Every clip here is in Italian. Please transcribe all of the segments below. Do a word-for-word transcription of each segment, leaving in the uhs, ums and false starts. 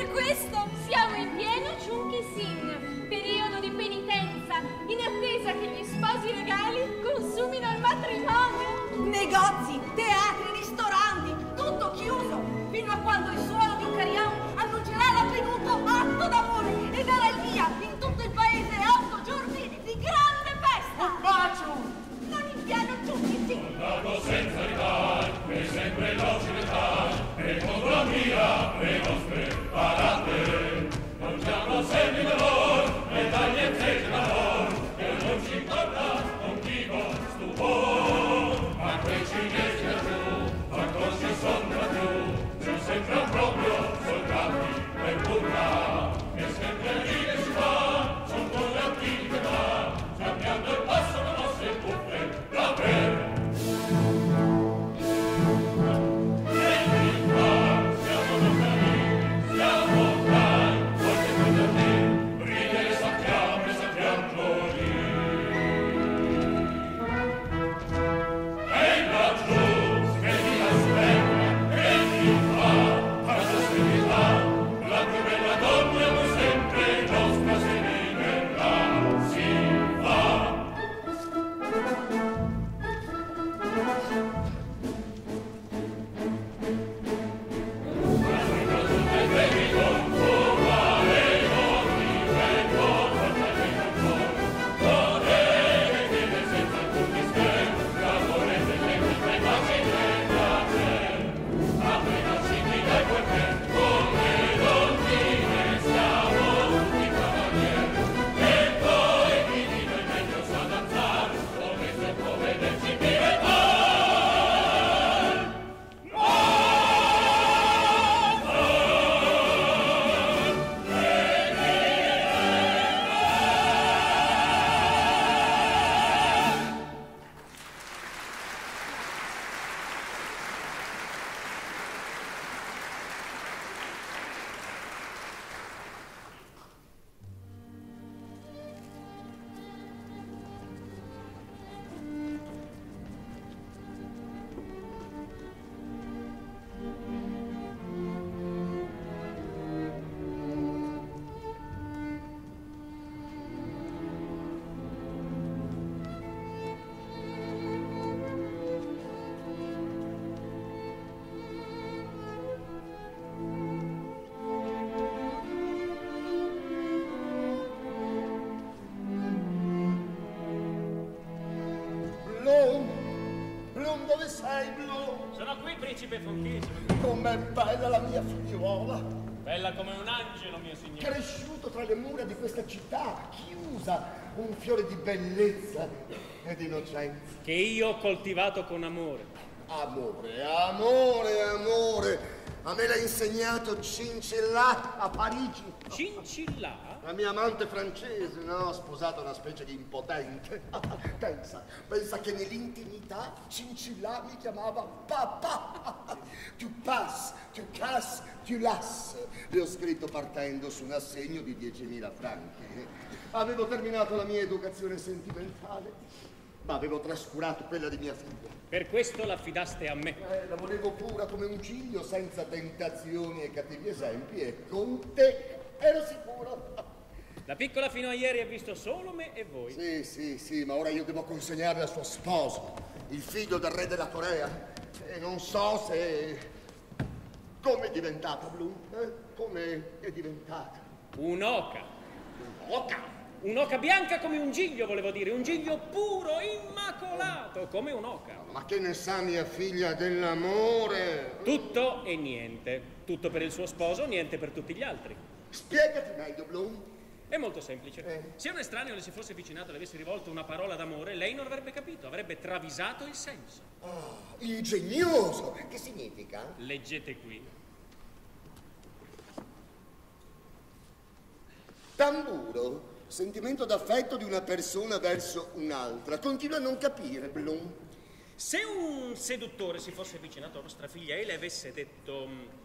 Per questo siamo in pieno Cin-Ci-Sin, periodo di penitenza, in attesa che gli sposi legali consumino il matrimonio. Negozi, teatri, ristoranti, tutto chiuso, fino a quando il suono di un carillon annuncerà l'avvenuto atto d'amore e darà il via in tutto il paese a otto giorni di grande festa. Un bacio! Non in pieno Cin-Ci-Sin. Dato senza ritar, e sempre l'occidentale, e contro mia le nostre parate. Non siamo segni d'amor, e dagli effetti d'amor, che non ci importa contigo stupor. Ma quei cinesi da giù, ma così sono più, ci sembra proprio soldati per burla. E sempre lì che si fa, son con le antiche va, cambiando il passo le nostre buffe, la per. Com'è bella la mia figliuola! Bella come un angelo, mio signore! Cresciuto tra le mura di questa città, chiusa, un fiore di bellezza e di innocenza. Che io ho coltivato con amore. Amore, amore, amore! A me l'ha insegnato Cin Ci Là a Parigi. Cin Ci Là? La mia amante francese, no? Ho sposato una specie di impotente. Pensa, pensa che nell'intimità Cin Ci Là mi chiamava papà. Tu passes, tu casses, tu lasses. Le ho scritto partendo su un assegno di diecimila franchi. Avevo terminato la mia educazione sentimentale, ma avevo trascurato quella di mia figlia. Per questo l'affidaste a me. Eh, la volevo pura come un ciglio, senza tentazioni e cattivi esempi, e con te ero sicuro. La piccola fino a ieri ha visto solo me e voi. Sì, sì, sì, ma ora io devo consegnarle al suo sposo, il figlio del re della Corea. E non so se... Come è diventata, Bloom? Eh? Come è diventata? Un'oca. Un'oca? Un'oca bianca come un giglio, volevo dire. Un giglio puro, immacolato, come un'oca. Ma che ne sa mia figlia dell'amore? Tutto e niente. Tutto per il suo sposo, niente per tutti gli altri. Spiegati meglio, Bloom. È molto semplice. Eh. Se un estraneo le si fosse avvicinato e le avesse rivolto una parola d'amore, lei non avrebbe capito, avrebbe travisato il senso. Oh, ingegnoso! Che significa? Leggete qui. Tamburo, sentimento d'affetto di una persona verso un'altra. Continua a non capire, Bloom. Se un seduttore si fosse avvicinato a vostra figlia e le avesse detto: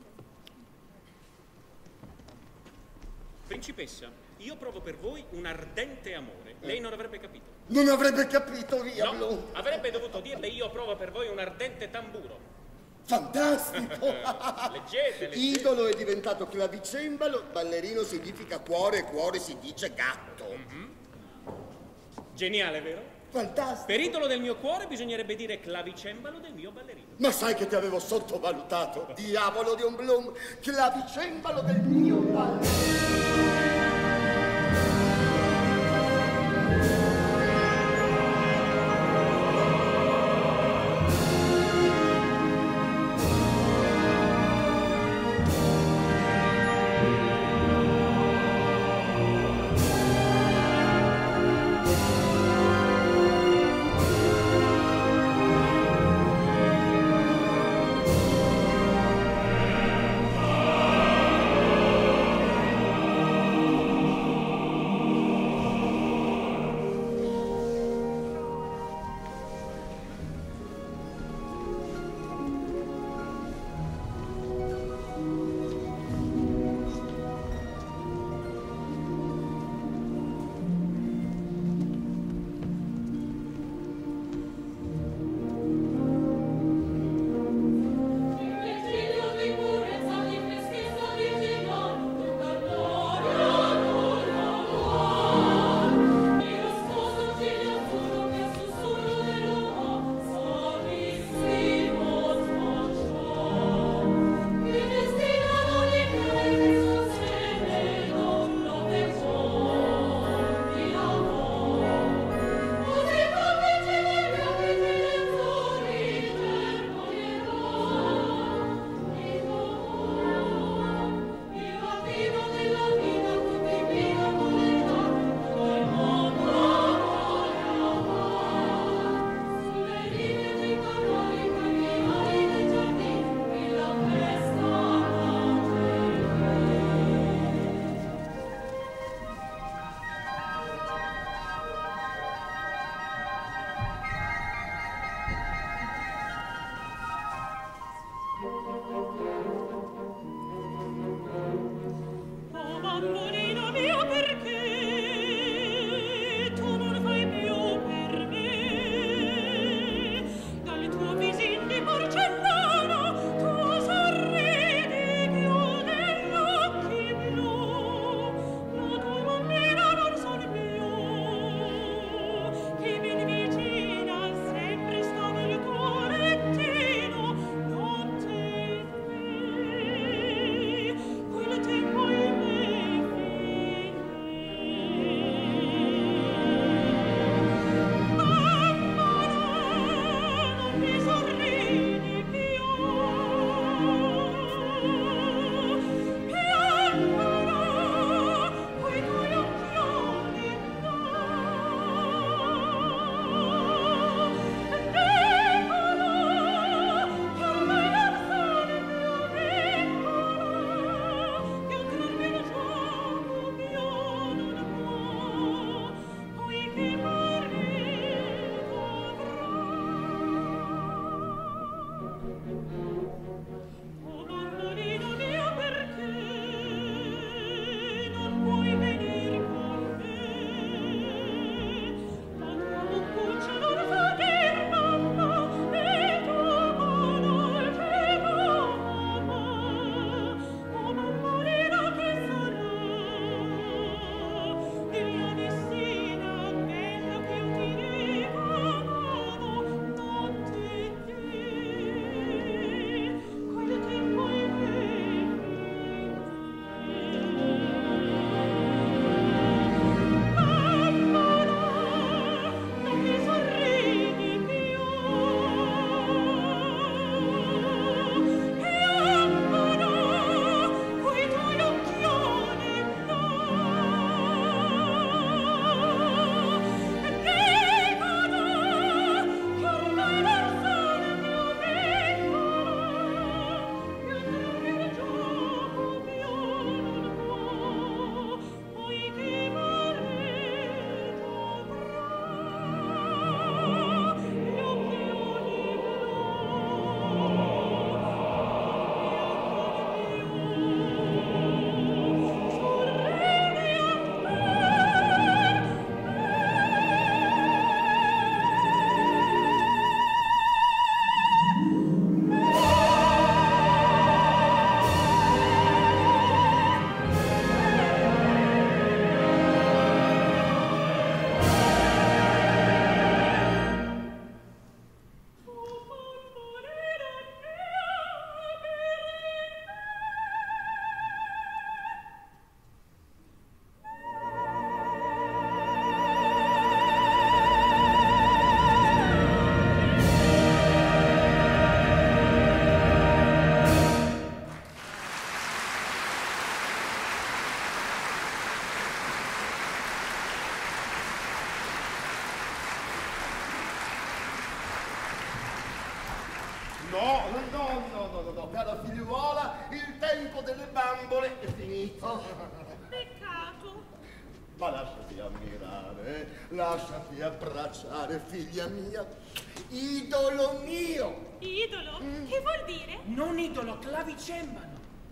principessa, io provo per voi un ardente amore, lei non avrebbe capito. Non avrebbe capito, via, No, Bloom. avrebbe dovuto dirle: io provo per voi un ardente tamburo. Fantastico! Leggete, leggete. Idolo è diventato clavicembalo, ballerino significa cuore, cuore si dice gatto. Mm-hmm. Geniale, vero? Fantastico! Per idolo del mio cuore bisognerebbe dire clavicembalo del mio ballerino. Ma sai che ti avevo sottovalutato? Diavolo di un Blum, clavicembalo del mio ballerino. No, no, no, no, no, no, cara figliuola, il tempo delle bambole è finito. Peccato. Ma lasciati ammirare, lasciati abbracciare, figlia mia. Idolo mio. Idolo? Mm. Che vuol dire? Non idolo, clavicembalo.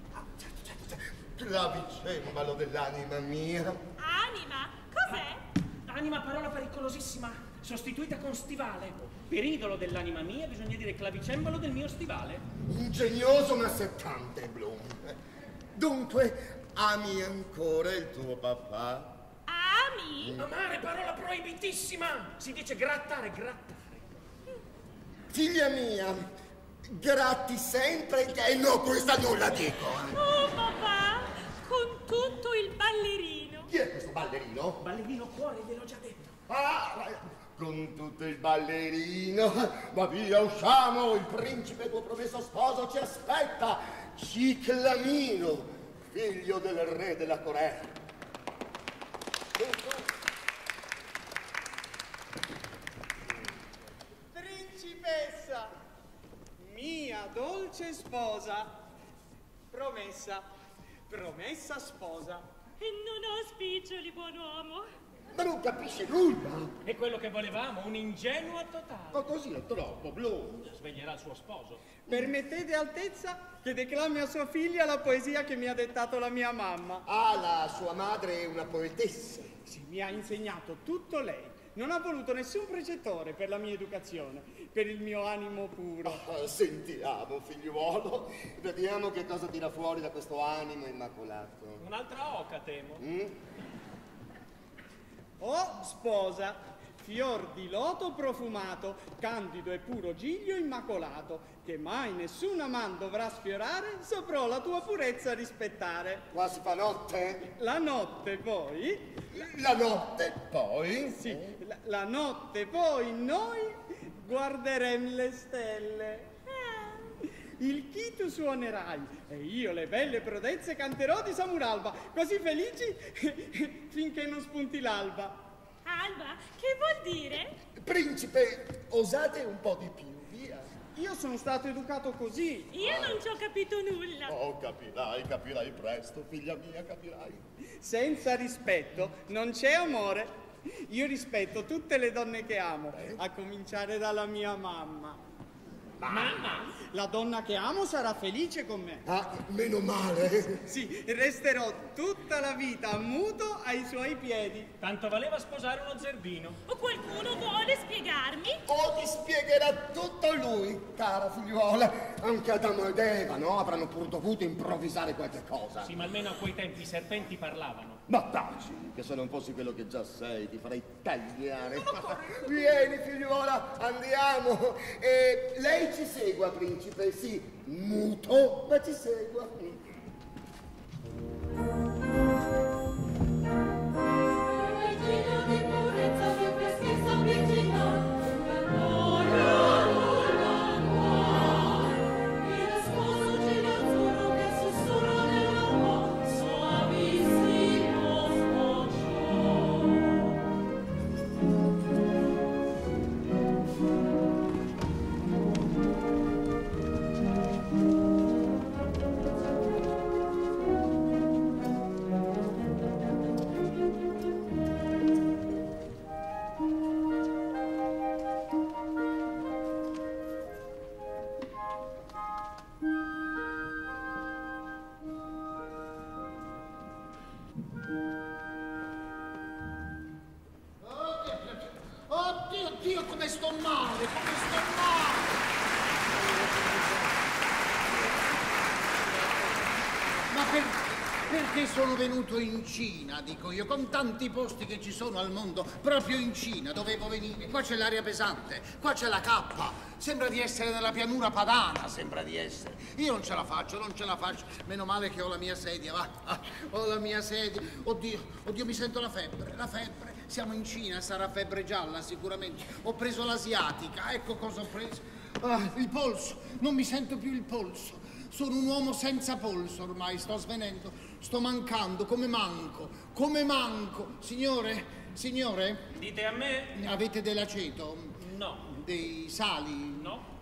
Clavicembalo dell'anima mia. Anima? Cos'è? Ah, anima, parola pericolosissima, sostituita con stivale. Per idolo dell'anima mia bisogna dire clavicembalo del mio stivale. Ingegnoso ma settante, Bloom. Dunque, ami ancora il tuo papà? Ami? Amare, parola proibitissima. Si dice grattare, grattare. Figlia mia, gratti sempre che... No, questa non la dico. Oh, papà, con tutto il ballerino. Chi è questo ballerino? Ballerino cuore, gliel'ho già detto. Ah, con tutto il ballerino. Ma via, usciamo, il principe tuo promesso sposo ci aspetta. Ciclamino, figlio del re della Corea. Principessa, mia dolce sposa, promessa, promessa sposa. E non ho spiccioli, buon uomo. Ma non capisce nulla. È quello che volevamo, un'ingenua totale. Ma così è troppo, Bloom. Sveglierà il suo sposo. Permettete, Altezza, che declami a sua figlia la poesia che mi ha dettato la mia mamma. Ah, la sua madre è una poetessa. Sì, mi ha insegnato tutto lei. Non ha voluto nessun precettore per la mia educazione, per il mio animo puro. Ah, sentiamo, figliuolo. Vediamo che cosa tira fuori da questo animo immacolato. Un'altra oca, temo. Mm? Oh, sposa, fior di loto profumato, candido e puro giglio immacolato, che mai nessuna man dovrà sfiorare, soprò la tua purezza rispettare. Qua si fa notte? La notte poi... La notte poi? Sì, la, la notte poi noi guarderem le stelle. Il chi tu suonerai e io le belle prodezze canterò di Samuralba, così felici finché non spunti l'alba. Alba, che vuol dire? Principe, osate un po' di più, via. Io sono stato educato così. Io non ci ho capito nulla. Oh, capirai, capirai presto, figlia mia, capirai. Senza rispetto non c'è amore. Io rispetto tutte le donne che amo, a cominciare dalla mia mamma. Mamma? La donna che amo sarà felice con me. Ah, meno male. Sì, resterò tutta la vita muto ai suoi piedi. Tanto valeva sposare uno zerbino. O qualcuno vuole spiegarmi? O ti spiegherà tutto lui, cara figliuola. Anche Adamo ed Eva, no? Avranno pur dovuto improvvisare qualche cosa. Sì, ma almeno a quei tempi i serpenti parlavano. Ma taci, che se non fossi quello che già sei, ti farei tagliare. Vieni, figliuola, andiamo. E lei ci segua, principe, sì, muto, ma ci segua. Sono venuto in Cina, dico io, con tanti posti che ci sono al mondo, proprio in Cina dovevo venire. Qua c'è l'aria pesante, qua c'è la cappa, sembra di essere nella pianura padana, sembra di essere. Io non ce la faccio, non ce la faccio. Meno male che ho la mia sedia, va, ah, ho la mia sedia. Oddio, oddio, mi sento la febbre, la febbre. Siamo in Cina, sarà febbre gialla sicuramente. Ho preso l'asiatica, ecco cosa ho preso. Ah, il polso, non mi sento più il polso. Sono un uomo senza polso ormai, sto svenendo, sto mancando, come manco, come manco. Signore, signore? Dite a me? Avete dell'aceto? No. Dei sali? No.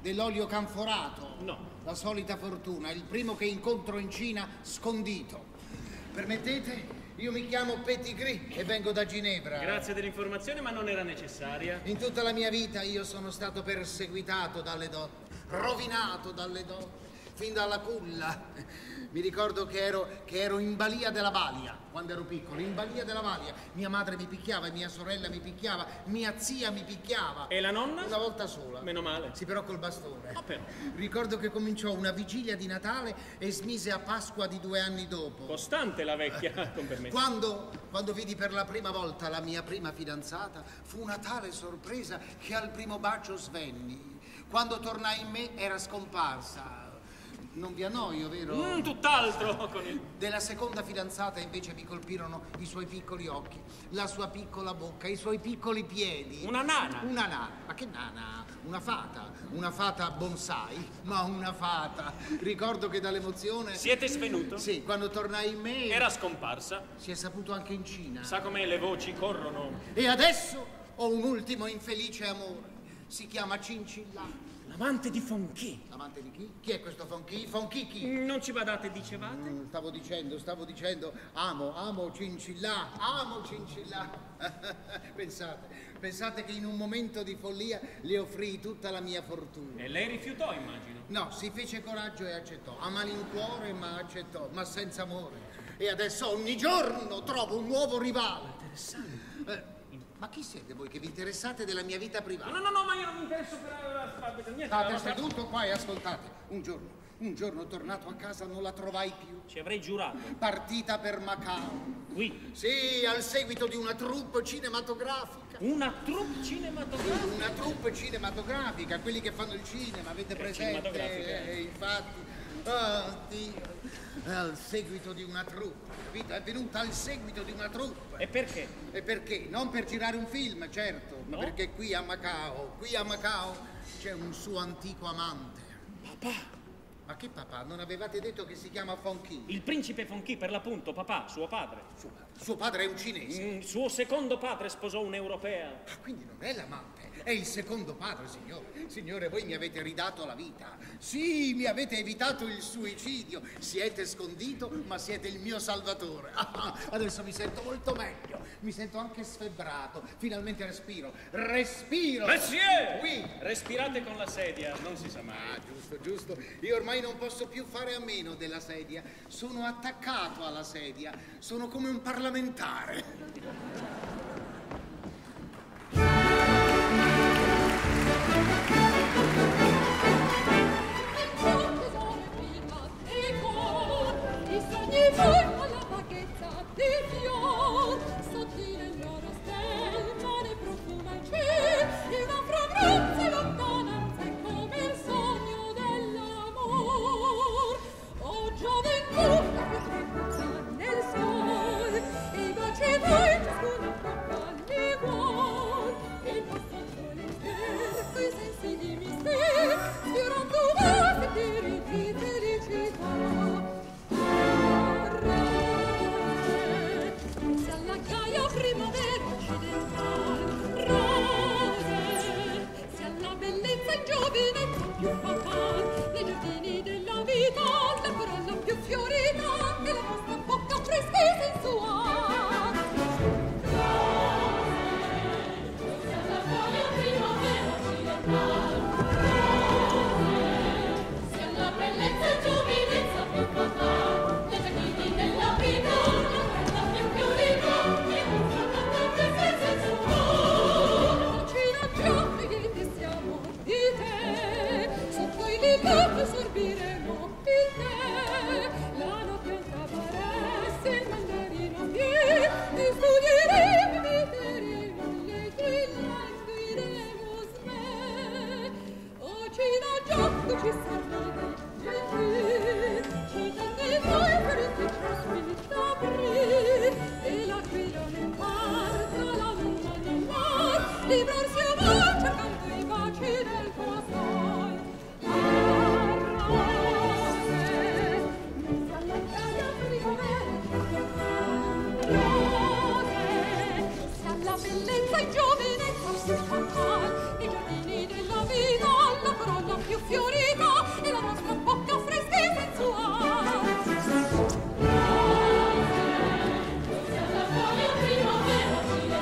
Dell'olio canforato? No. La solita fortuna, il primo che incontro in Cina scondito. Permettete? Io mi chiamo Pettigrew e vengo da Ginevra. Grazie dell'informazione, ma non era necessaria. In tutta la mia vita io sono stato perseguitato dalle donne, rovinato dalle donne, fin dalla culla. Mi ricordo che ero, che ero in balia della balia, quando ero piccolo, in balia della balia. Mia madre mi picchiava, mia sorella mi picchiava, mia zia mi picchiava. E la nonna? Una volta sola. Meno male. Sì, però col bastone. Ah, però. Ricordo che cominciò una vigilia di Natale e smise a Pasqua di due anni dopo. Costante la vecchia, con permesso. Quando, quando vidi per la prima volta la mia prima fidanzata, fu una tale sorpresa che al primo bacio svenni. Quando tornai in me era scomparsa. Non vi annoio, vero? Mm, tutt'altro con il... Della seconda fidanzata invece mi colpirono i suoi piccoli occhi, la sua piccola bocca, i suoi piccoli piedi. Una nana? Una nana. Ma che nana? Una fata. Una fata bonsai, ma una fata. Ricordo che dall'emozione... Siete svenuto? Sì, quando tornai in me... Era scomparsa. Si è saputo anche in Cina. Sa come le voci corrono. E adesso ho un ultimo infelice amore. Si chiama Cin Ci Là. L'amante di Fonchi. L'amante di chi? Chi è questo Fonchi? Fonchi chi? Non ci badate, dicevate? Mm, stavo dicendo, stavo dicendo, amo, amo Cin Ci Là, amo Cin Ci Là. Pensate, pensate che in un momento di follia le offrii tutta la mia fortuna. E lei rifiutò, immagino. No, si fece coraggio e accettò. A malincuore, ma accettò, ma senza amore. E adesso ogni giorno trovo un nuovo rivale. Interessante. Eh, Ma chi siete voi che vi interessate della mia vita privata? No, no, no, ma io non mi interesso per, per niente. State seduto qua e ascoltate. Un giorno, un giorno tornato a casa non la trovai più. Ci avrei giurato. Partita per Macao. Qui? Sì, al seguito di una troupe cinematografica. Una troupe cinematografica? Una troupe cinematografica, quelli che fanno il cinema, avete Che presente? cinematografica? Eh, infatti, oh Dio, al seguito di una troupe, capito? È venuta al seguito di una troupe. E perché? E perché? Non per girare un film, certo, ma No? perché qui a Macao, qui a Macao c'è un suo antico amante. Papà. Ma che papà? Non avevate detto che si chiama Fonchi? Il principe Fonchi, per l'appunto, papà, suo padre. Suo, suo padre è un cinese. Mm, suo secondo padre sposò un'europea. Ah, quindi non è l'amante, è il secondo padre, signore. Signore, voi mi avete ridato la vita. Sì, mi avete evitato il suicidio. Siete scondito, ma siete il mio salvatore. Ah, adesso mi sento molto meglio. Mi sento anche sfebbrato. Finalmente respiro. Respiro! Monsieur! Oui! Respirate con la sedia, non si sa mai. Ah, giusto, giusto. Io ormai non posso più fare a meno della sedia. Sono attaccato alla sedia. Sono come un parlamentare. Alla vaghezza di fior, sottile il loro stemma, ne profuma il ciel, e una fragranza e lontananza è come il sogno dell'amor. O gioventù, la più tranquilla nel sol, e i baci tuoi ciascuno tocca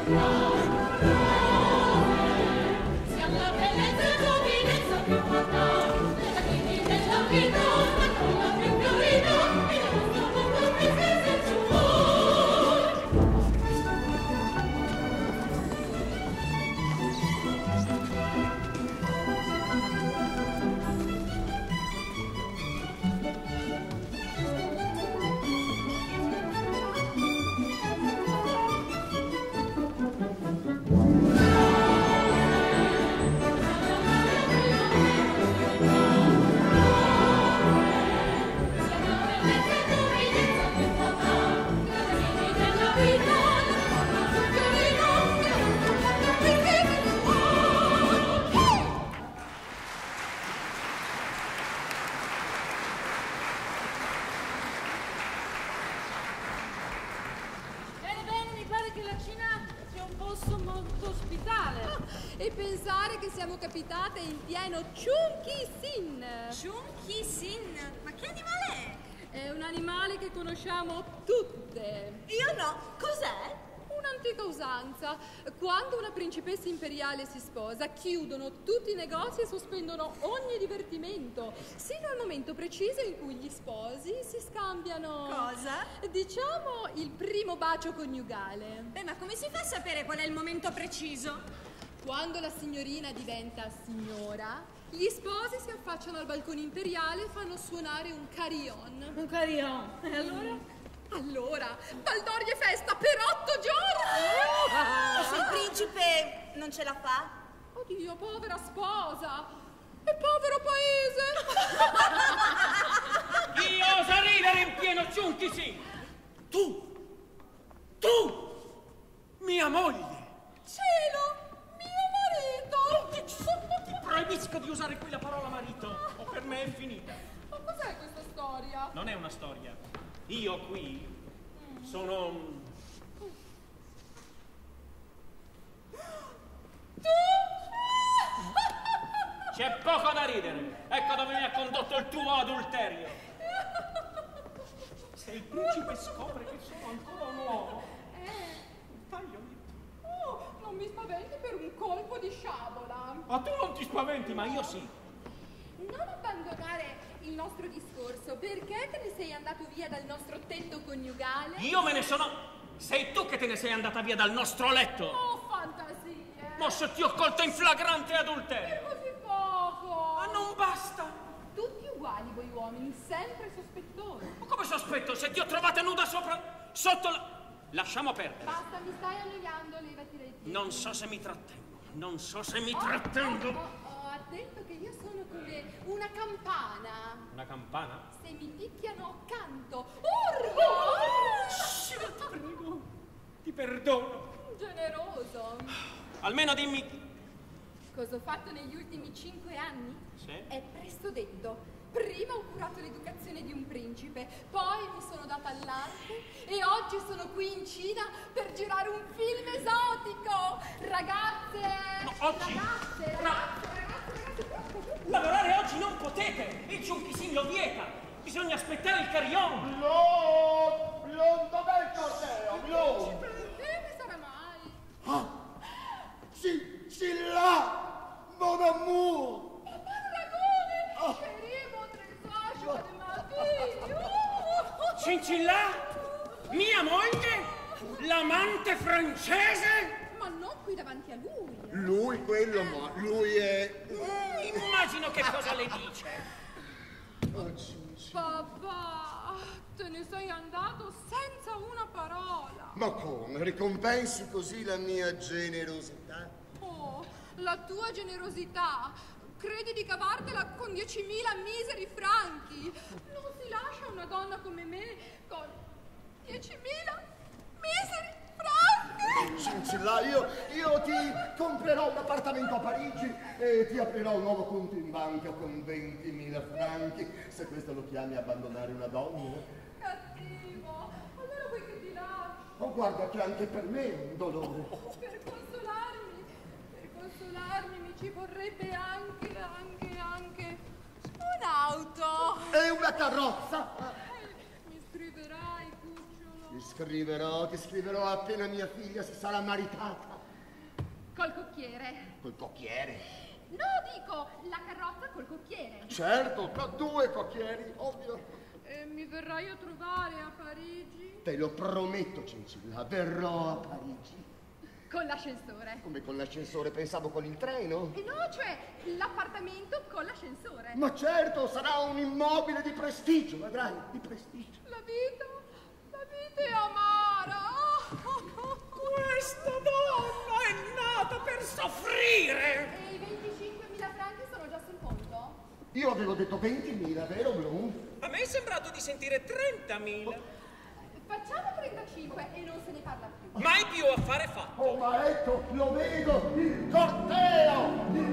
E pensare che siamo capitate in pieno Cin Ci Là. Cin Ci Là? Ma che animale è? È un animale che conosciamo tutte. Io no. Cos'è? Un'antica usanza. Quando una principessa imperiale si sposa, chiudono tutti i negozi e sospendono ogni divertimento, sino al momento preciso in cui gli sposi si scambiano... Cosa? Diciamo il primo bacio coniugale. Beh, ma come si fa a sapere qual è il momento preciso? Quando la signorina diventa signora, gli sposi si affacciano al balcone imperiale e fanno suonare un carillon. Un carillon? E allora? Allora, baldoria e festa per otto giorni! E se il principe non ce la fa? Oddio, povera sposa! E povero paese! Io oso ridere in pieno Cin Ci Là! Tu! Tu! Mia moglie! Cielo! Mio marito! Ti proibisco di usare quella parola marito, o per me è finita. Ma cos'è questa storia? Non è una storia. Io qui sono... Tu? C'è poco da ridere. Ecco dove mi ha condotto il tuo adulterio. Se il principe scopre che sono ancora un uomo, Eh, tagliami. oh, non mi spaventi per un colpo di sciabola. Ma tu non ti spaventi, ma io sì. Non abbandonare il nostro discorso. Perché te ne sei andato via dal nostro tetto coniugale? Io me ne sono... Sei tu che te ne sei andata via dal nostro letto. Oh, fantasie! Ma se ti ho colto in flagrante adulterio. Per così poco! Ma non basta. Tutti uguali voi uomini, sempre sospettosi. Ma come sospetto? Se ti ho trovata nuda sopra... Sotto la... Lasciamo perdere. Basta, mi stai annoiando, levati dai piedi. Non so se mi trattengo. Non so se mi Oh, trattengo. Oh, oh, oh, attento che io sono come una campana. Una campana? Se mi picchiano canto. Urlo! Sì, ma ti prego. Ti perdono. Generoso. Almeno dimmi... Cosa ho fatto negli ultimi cinque anni? Sì? È presto detto. Prima ho curato l'educazione di un principe, poi mi sono data all'arte e oggi sono qui in Cina per girare un film esotico. Ragazze! No, oggi? Ragazze, No. ragazze, ragazze, ragazze, ragazze. Lavorare oggi non potete. Il Cin Ci Là lo vieta. Bisogna aspettare il carillon. Blon! Blon, dov'è il corteo? Blon! Che sarà mai? Ah! Cin Ci Là! Mon amour! Paragone! Querimo tresagio di Matteo! Cin Ci Là? Mia moglie? L'amante francese? Ma non qui davanti a lui. Lui, quello, ma lui è... Immagino che cosa le dice. Oh, Cin Ci. Papà, te ne sei andato senza una parola. Ma come? Ricompensi così la mia generosità? Oh, la tua generosità. Credi di cavartela con diecimila miseri franchi? Non si lascia una donna come me con diecimila miseri franchi? Cin Ci Là, io, io ti comprerò un appartamento a Parigi e ti aprirò un nuovo conto in banca con ventimila franchi, se questo lo chiami abbandonare una donna. Cattivo, allora vuoi che ti lasci? Oh, guarda che anche per me è un dolore. Per consolarmi, per consolarmi mi ci vorrebbe anche, anche, anche un'auto. E una carrozza? Mi scriverai, cucciolo? Ti scriverò, ti scriverò appena mia figlia si sarà maritata. Col cocchiere. Col cocchiere? No, dico, la carrozza col cocchiere. Certo, con due cocchieri, ovvio. E mi verrai a trovare a Parigi? Te lo prometto, Cin Ci Là, verrò a Parigi. Con l'ascensore. Come con l'ascensore? Pensavo con il treno. E no, cioè l'appartamento con l'ascensore. Ma certo, sarà un immobile di prestigio, vedrai, di prestigio. La vita, la vita è amara. Questa donna è nata per soffrire! E i venticinquemila franchi sono già sul conto? Io avevo detto ventimila, vero Blum? A me è sembrato di sentire trentamila. Facciamo trentacinque e non se ne parla più. Mai più affare fatto. Oh, ma ecco, lo vedo, il corteo! Il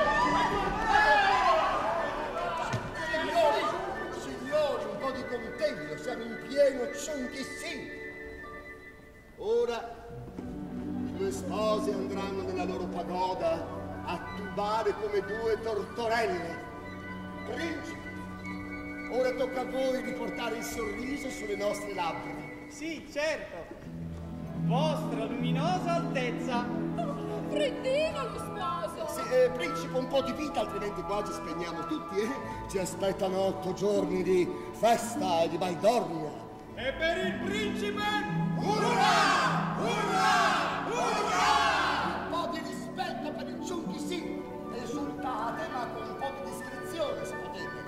corteo! Signori, signori, un po' di contegno, siamo in pieno Cin Ci Là. Ora i due sposi andranno nella loro pagoda a tubare come due tortorelle. Principe, ora tocca a voi riportare il sorriso sulle nostre labbra. Sì, certo. Vostra luminosa altezza. Freddino lo sposo. Sì, eh, principe, un po' di vita, altrimenti qua ci spegniamo tutti, eh? Ci aspettano otto giorni di festa e di baldoria. E per il principe? Urrà! Urrà! Urrà! Un po' di rispetto per il Cin Ci Là. Esultate, ma con un po' di discrezione, se potete.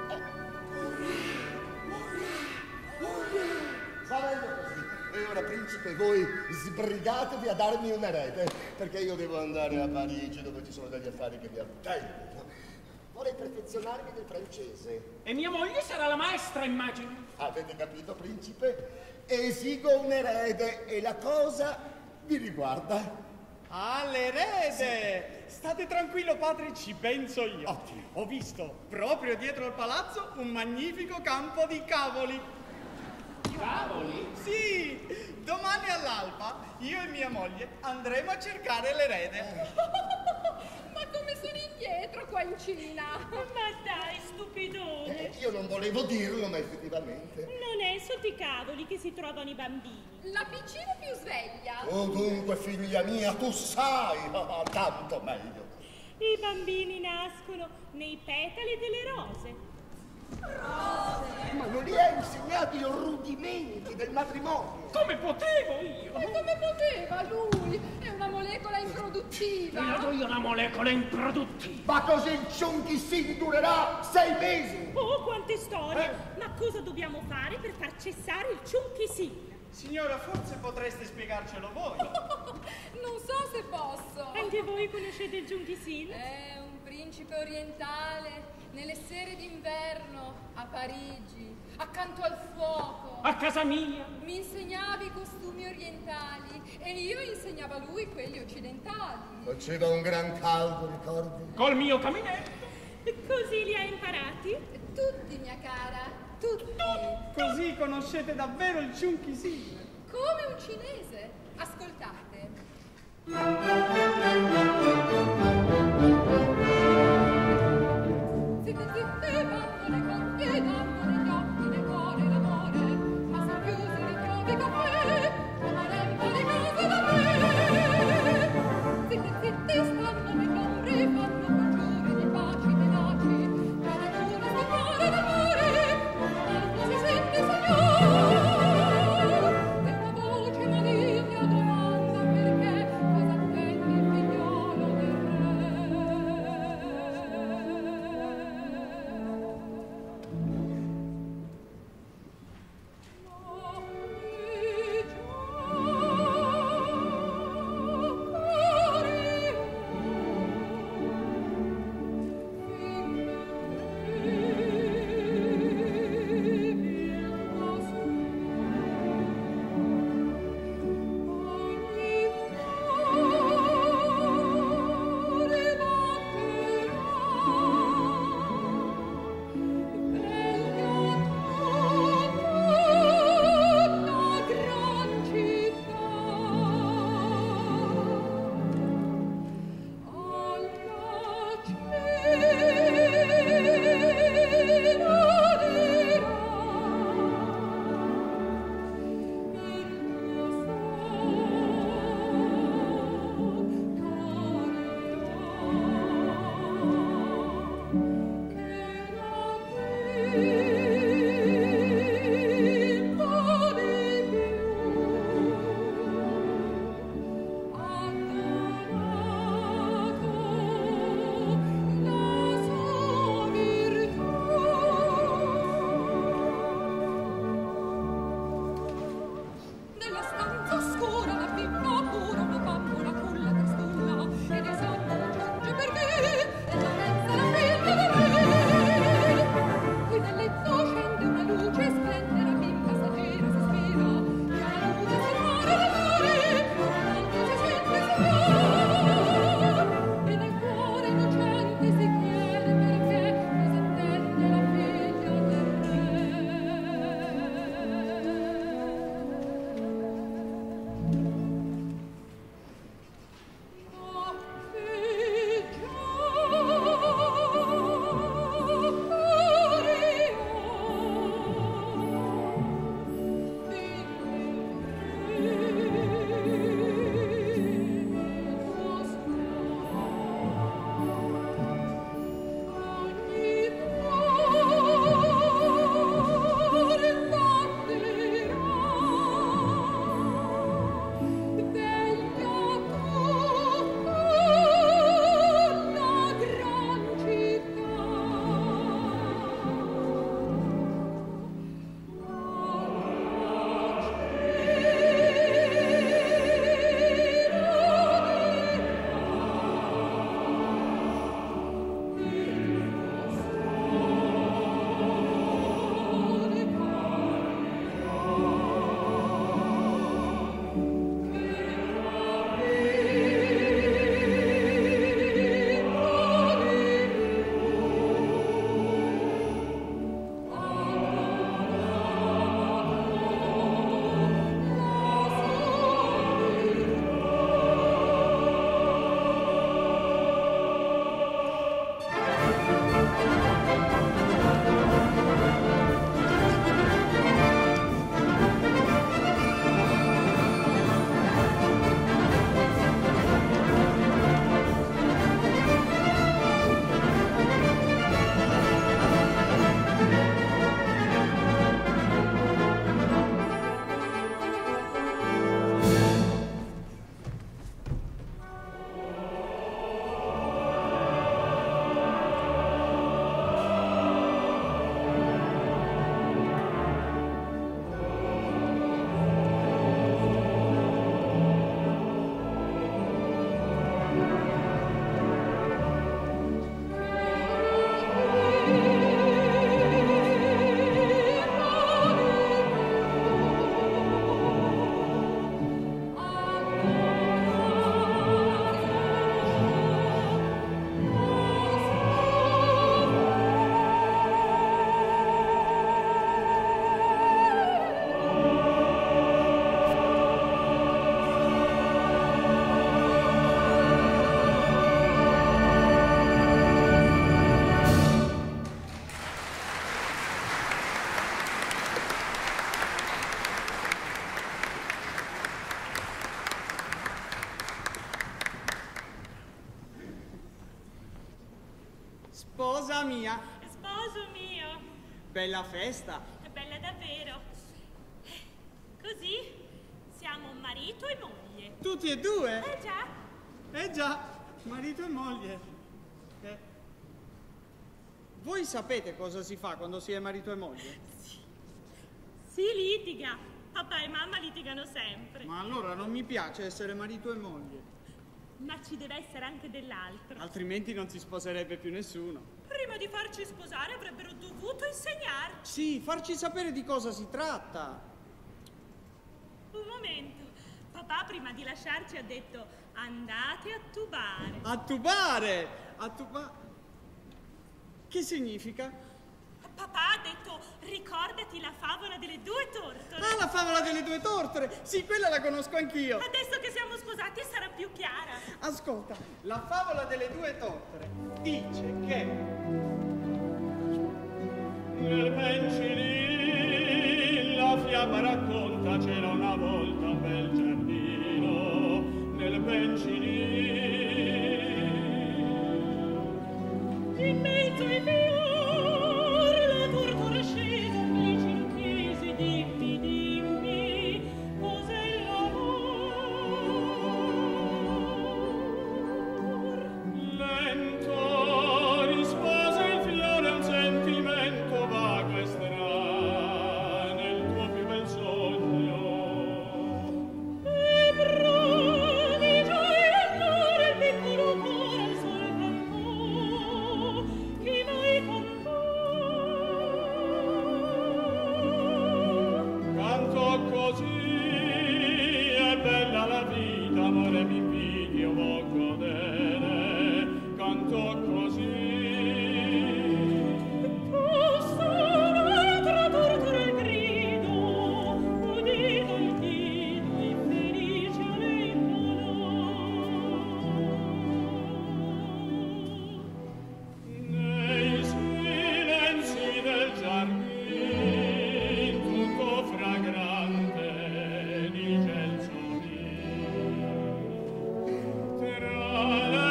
Va meglio così. E ora, principe, voi sbrigatevi a darmi un erede, perché io devo andare a Parigi, dove ci sono degli affari che mi attendono. Vorrei perfezionarmi del francese. E mia moglie sarà la maestra, immagino. Avete capito, principe? Esigo un erede e la cosa vi riguarda. Ah, l'erede! Sì. State tranquillo, padre, ci penso io. Ottimo. Ho visto proprio dietro al palazzo un magnifico campo di cavoli. Cavoli? Sì! Domani all'alba io e mia moglie andremo a cercare l'erede. Ma come sono indietro qua in Cina? Ma dai, stupidone! Eh, io non volevo dirlo, ma effettivamente. Non è sotto i cavoli che si trovano i bambini. La piccina più sveglia. Oh, dunque, figlia mia, tu sai, oh, tanto meglio. I bambini nascono nei petali delle rose. Rose! Ma non li hai insegnati i rudimenti del matrimonio? Come potevo io? E come poteva lui? È una molecola improduttiva. Io io una molecola improduttiva. Ma così il Cin Ci Là durerà sei mesi! Oh, quante storie! Eh. Ma cosa dobbiamo fare per far cessare il Cin Ci Là? Signora, forse potreste spiegarcelo voi. Non so se posso. Anche voi conoscete il Cin Ci Là? È un principe orientale nelle sere d'inverno a Parigi, accanto al fuoco. A casa mia. Mi insegnavi i costumi orientali e io insegnavo a lui quelli occidentali. Faceva un gran caldo, ricordi? Col mio caminetto. Così li hai imparati? Tutti, mia cara, tutti. Così conoscete davvero il Cin Ci Là. Come un cinese. Ascoltate. Zitte, zitte, vanno le coppie, danno gli occhi, le cuore, l'amore, ma se chiusi ritrovi caffè, amaremmo di casa da me. Zitte, zitte, stanno le cambre, fanno congiuri di paci tenaci, la natura s'amore d'amore, alto si sente signor, e una voce maligna domanda perché, cosa la mia. Sposo mio. Bella festa. È bella davvero. Così siamo marito e moglie. Tutti e due? Eh già. Eh già, marito e moglie. Eh. Voi sapete cosa si fa quando si è marito e moglie? Sì. Si litiga. Papà e mamma litigano sempre. Ma allora non mi piace essere marito e moglie. Ma ci deve essere anche dell'altro. Altrimenti non si sposerebbe più nessuno. Prima di farci sposare avrebbero dovuto insegnarci. Sì, farci sapere di cosa si tratta. Un momento. Papà prima di lasciarci ha detto andate a tubare. A tubare! A tubare... Che significa? Papà ha detto ricordati la favola delle due tortole. Ah, la favola delle due tortole! Sì, quella la conosco anch'io. Adesso che siamo sposati sarà più chiara. Ascolta, la favola delle due tortole dice che nel pencilin la fiamma racconta c'era una volta un bel giardino nel pencilin in mezzo ai fior la tortora scese fece in chiesi dimmi dimmi cos'è l'amor lento rispose il fiore un sentimento vago e strano nel tuo più bel sogno e bravi gioia e amore il piccolo cuore al sol cantò chi mai cantò cantò così è bella la vita amore mi invidi io vo' godere cantò così posso un'altra tortura il grido udito il grido infelice a lei nei silenzi del giardin tutto fragrante di gel sovrì tra la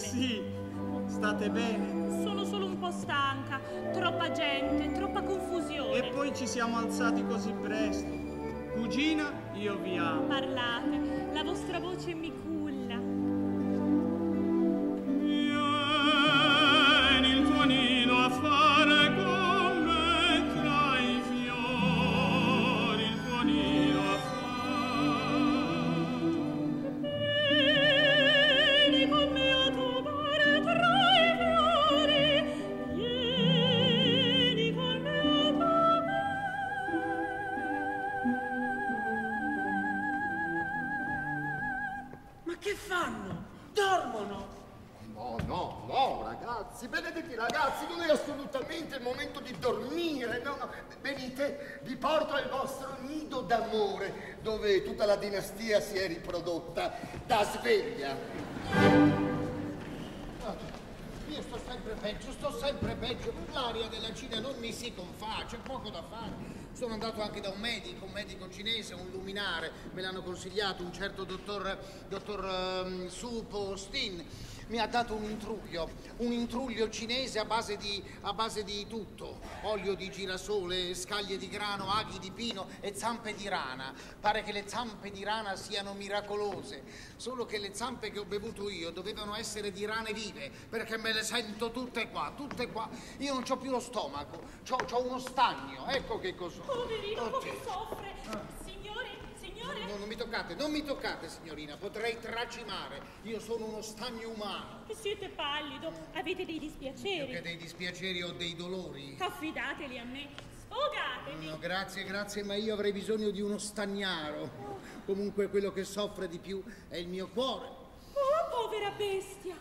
sì, state bene? Sono solo un po' stanca, troppa gente, troppa confusione. E poi ci siamo alzati così presto. Cugina, io vi amo. Parlate, la vostra voce mi culla. Vieni il tuo nido a fare con me tra i fiori, il tuo nido a fare. Vieni con me a trovare tra i fiori, vieni con me a trovare. Ma che fanno? Dormono? No, no, no, ragazzi, benedetti ragazzi, non è assolutamente il momento di dormire, no, no. Venite, vi porto al vostro nido d'amore, dove tutta la dinastia si è riprodotta da sveglia. Io sto sempre peggio, sto sempre peggio. L'aria della Cina non mi si confà, c'è poco da fare. Sono andato anche da un medico, un medico cinese, un luminare, me l'hanno consigliato, un certo dottor, dottor um, Supo Stin. Mi ha dato un intruglio, un intruglio cinese a base di, a base di tutto. Olio di girasole, scaglie di grano, aghi di pino e zampe di rana. Pare che le zampe di rana siano miracolose, solo che le zampe che ho bevuto io dovevano essere di rane vive, perché me le sento tutte qua, tutte qua. Io non c'ho più lo stomaco, c'ho, c'ho uno stagno, ecco che cos'ho. Poverino, Oddio. come soffre. Signore, signore. No, non mi toccate, non mi toccate, signorina, potrei tracimare. Io sono uno stagno umano. Siete pallido, avete dei Io dispiaceri. che dei dispiaceri ho dei dolori. Affidateli a me, sfogatevi. No, grazie, grazie, ma io avrei bisogno di uno stagnaro. Comunque quello che soffre di più è il mio cuore. Oh, povera bestia.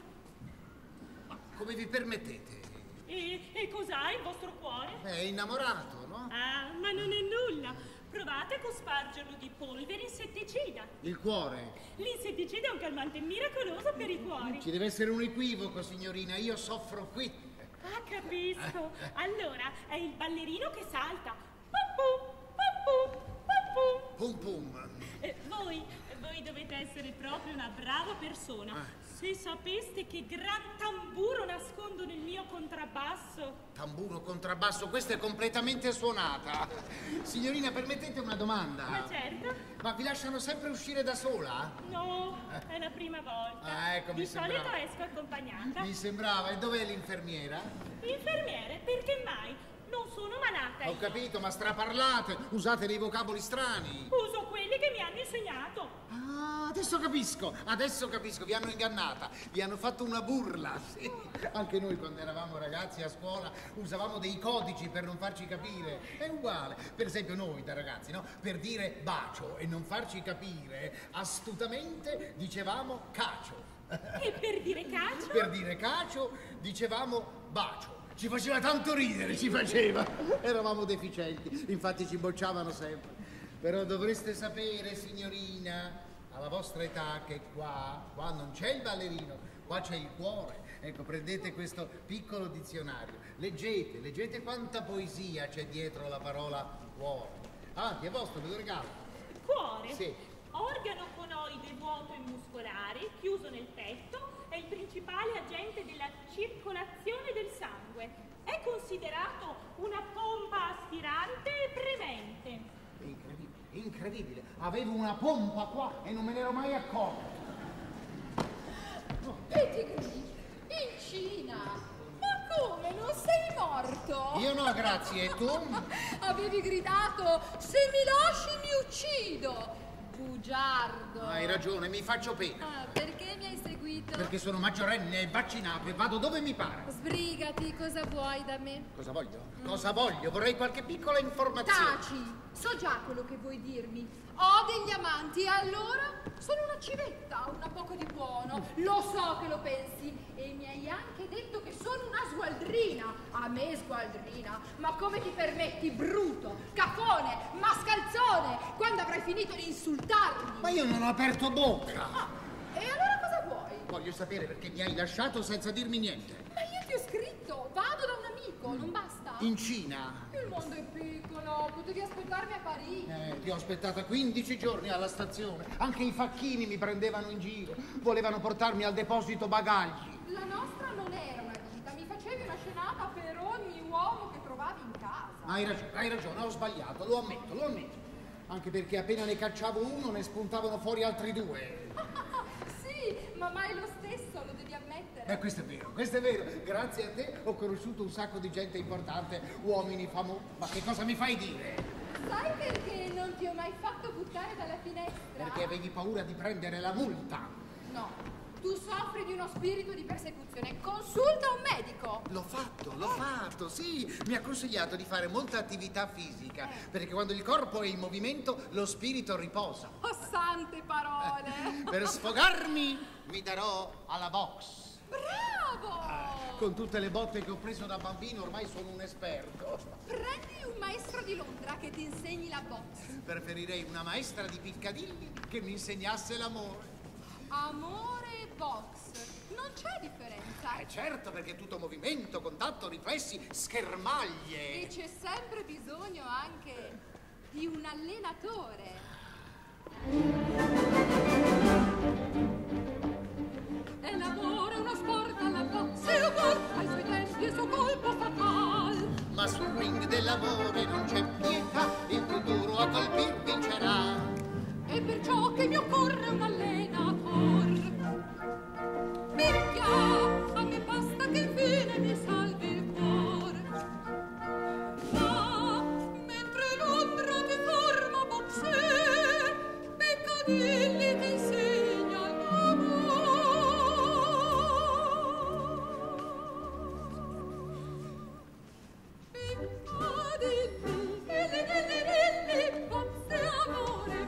Ma come vi permettete? E, e cos'ha il vostro cuore? È innamorato, no? Ah, ma non è nulla. Provate a cospargerlo di polvere insetticida. Il cuore. L'insetticida è un calmante miracoloso per i cuori. Ci deve essere un equivoco, signorina, io soffro qui. Ah, capisco. Allora, è il ballerino che salta. Pum pum, pum pum, pum pum. Pum pum. Eh, voi, voi dovete essere proprio una brava persona. Ah. Se sapeste che gran tamburo nascondo nel mio contrabbasso. Tamburo, contrabbasso, questa è completamente suonata. Signorina, permettete una domanda? Ma certo. Ma vi lasciano sempre uscire da sola? No, è la prima volta. Ah, ecco, mi Di sembrava. solito esco accompagnata. Mi sembrava. E dov'è l'infermiera? Infermiere, perché mai? Non sono malata. Ho io. capito, ma straparlate, usate dei vocaboli strani. Uso quelli che mi hanno insegnato. Ah, adesso capisco, adesso capisco, vi hanno ingannata, vi hanno fatto una burla, sì. Anche noi quando eravamo ragazzi a scuola usavamo dei codici per non farci capire, è uguale. Per esempio noi da ragazzi, no? Per dire bacio e non farci capire, astutamente dicevamo cacio. E per dire cacio? Per dire cacio dicevamo bacio. Ci faceva tanto ridere, ci faceva. Eravamo deficienti, infatti ci bocciavano sempre. Però dovreste sapere, signorina, alla vostra età, che qua, qua non c'è il ballerino, qua c'è il cuore. Ecco, prendete questo piccolo dizionario, leggete, leggete quanta poesia c'è dietro la parola cuore. Ah, è vostro, ve lo regalo. Cuore? Sì. Organo conoide vuoto e muscolare, chiuso nel petto, è il principale agente della circolazione del sangue. È considerato una pompa aspirante e premente. Incredibile, incredibile. Avevo una pompa qua e non me ne ero mai accorto. Pettigrew, in Cina. Ma come, non sei morto? Io no, grazie, e tu? Avevi gridato, se mi lasci mi uccido. Bugiardo. Hai ragione, mi faccio pena. Ah, perché mi hai seguito? Perché sono maggiorenne e vaccinato e vado dove mi pare. Sbrigati, cosa vuoi da me? Cosa voglio? Cosa voglio? Vorrei qualche piccola informazione. Taci, so già quello che vuoi dirmi. Ho degli amanti e allora sono una civetta, una poco di buono. Lo so che lo pensi e mi hai anche detto che sono una sgualdrina. A me sgualdrina? Ma come ti permetti, bruto, cafone, mascalzone, quando avrai finito di insultarmi? Ma io non ho aperto bocca. Ah, e allora cosa vuoi? Voglio sapere perché mi hai lasciato senza dirmi niente. Ma io ti ho scritto, vado da un amico, non basta? In Cina? Il mondo è piccolo, potevi aspettarmi a Parigi. Eh, ti ho aspettata quindici giorni alla stazione. Anche i facchini mi prendevano in giro. Volevano portarmi al deposito bagagli. La nostra non era una gita, mi facevi una scenata per ogni uomo che trovavi in casa. Ma hai ragione, hai ragione, ho sbagliato, lo ammetto, lo ammetto. Anche perché appena ne cacciavo uno ne spuntavano fuori altri due. Sì, ma mai lo stesso, lo devi ammettere. Eh, questo è vero, questo è vero. Grazie a te ho conosciuto un sacco di gente importante, uomini famosi. Ma che cosa mi fai dire? Sai perché non ti ho mai fatto buttare dalla finestra? Perché avevi paura di prendere la multa. No. Tu soffri di uno spirito di persecuzione. Consulta un medico. L'ho fatto, l'ho fatto, sì. Mi ha consigliato di fare molta attività fisica, eh. perché quando il corpo è in movimento, lo spirito riposa. Oh, sante parole! Per sfogarmi, mi darò alla box. Bravo! Eh, con tutte le botte che ho preso da bambino, ormai sono un esperto. Prendi un maestro di Londra che ti insegni la box. Preferirei una maestra di Piccadilly che mi insegnasse l'amore. Amore e box, non c'è differenza. Eh certo, perché è tutto movimento, contatto, riflessi, schermaglie. E c'è sempre bisogno anche di un allenatore. E l'amore è uno sport alla box, è uguale ai suoi tempi e il suo colpo fatal. Ma sul ring dell'amore non c'è pietà, il più duro a colpir vincerà. E perciò che mi occorre un allenator. Picchia, a me basta che infine mi salvi il cuore. Ma mentre Londra ti forma boxer, Piccadilly ti insegna l'amore. Piccadilly, dilli, dilli, dilli, box e amore.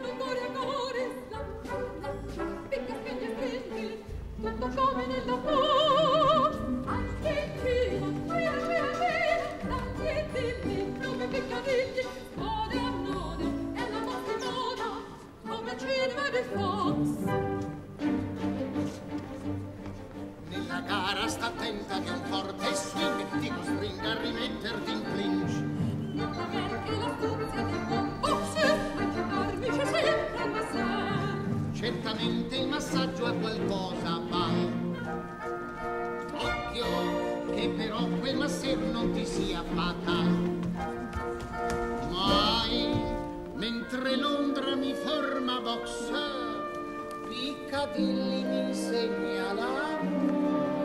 Picca, spingi, spingi, tutto come nella box. Anche Cina, gira, gira, gira, dagli dilli, come Piccadilly, mode a mode, è la box di moda, come il cinema del Fox. Nella gara sta attenta che un forte swing ti costringa a rimetterti in clinch. Nella perché l'astuzia del buon box, a giocarmi c'è sempre il massaggio. Certamente il massaggio a qualcosa va. Occhio, che però quel massaggio non ti sia fatale. Mai, mentre Londra mi forma box, Piccadilly mi insegna l'amore.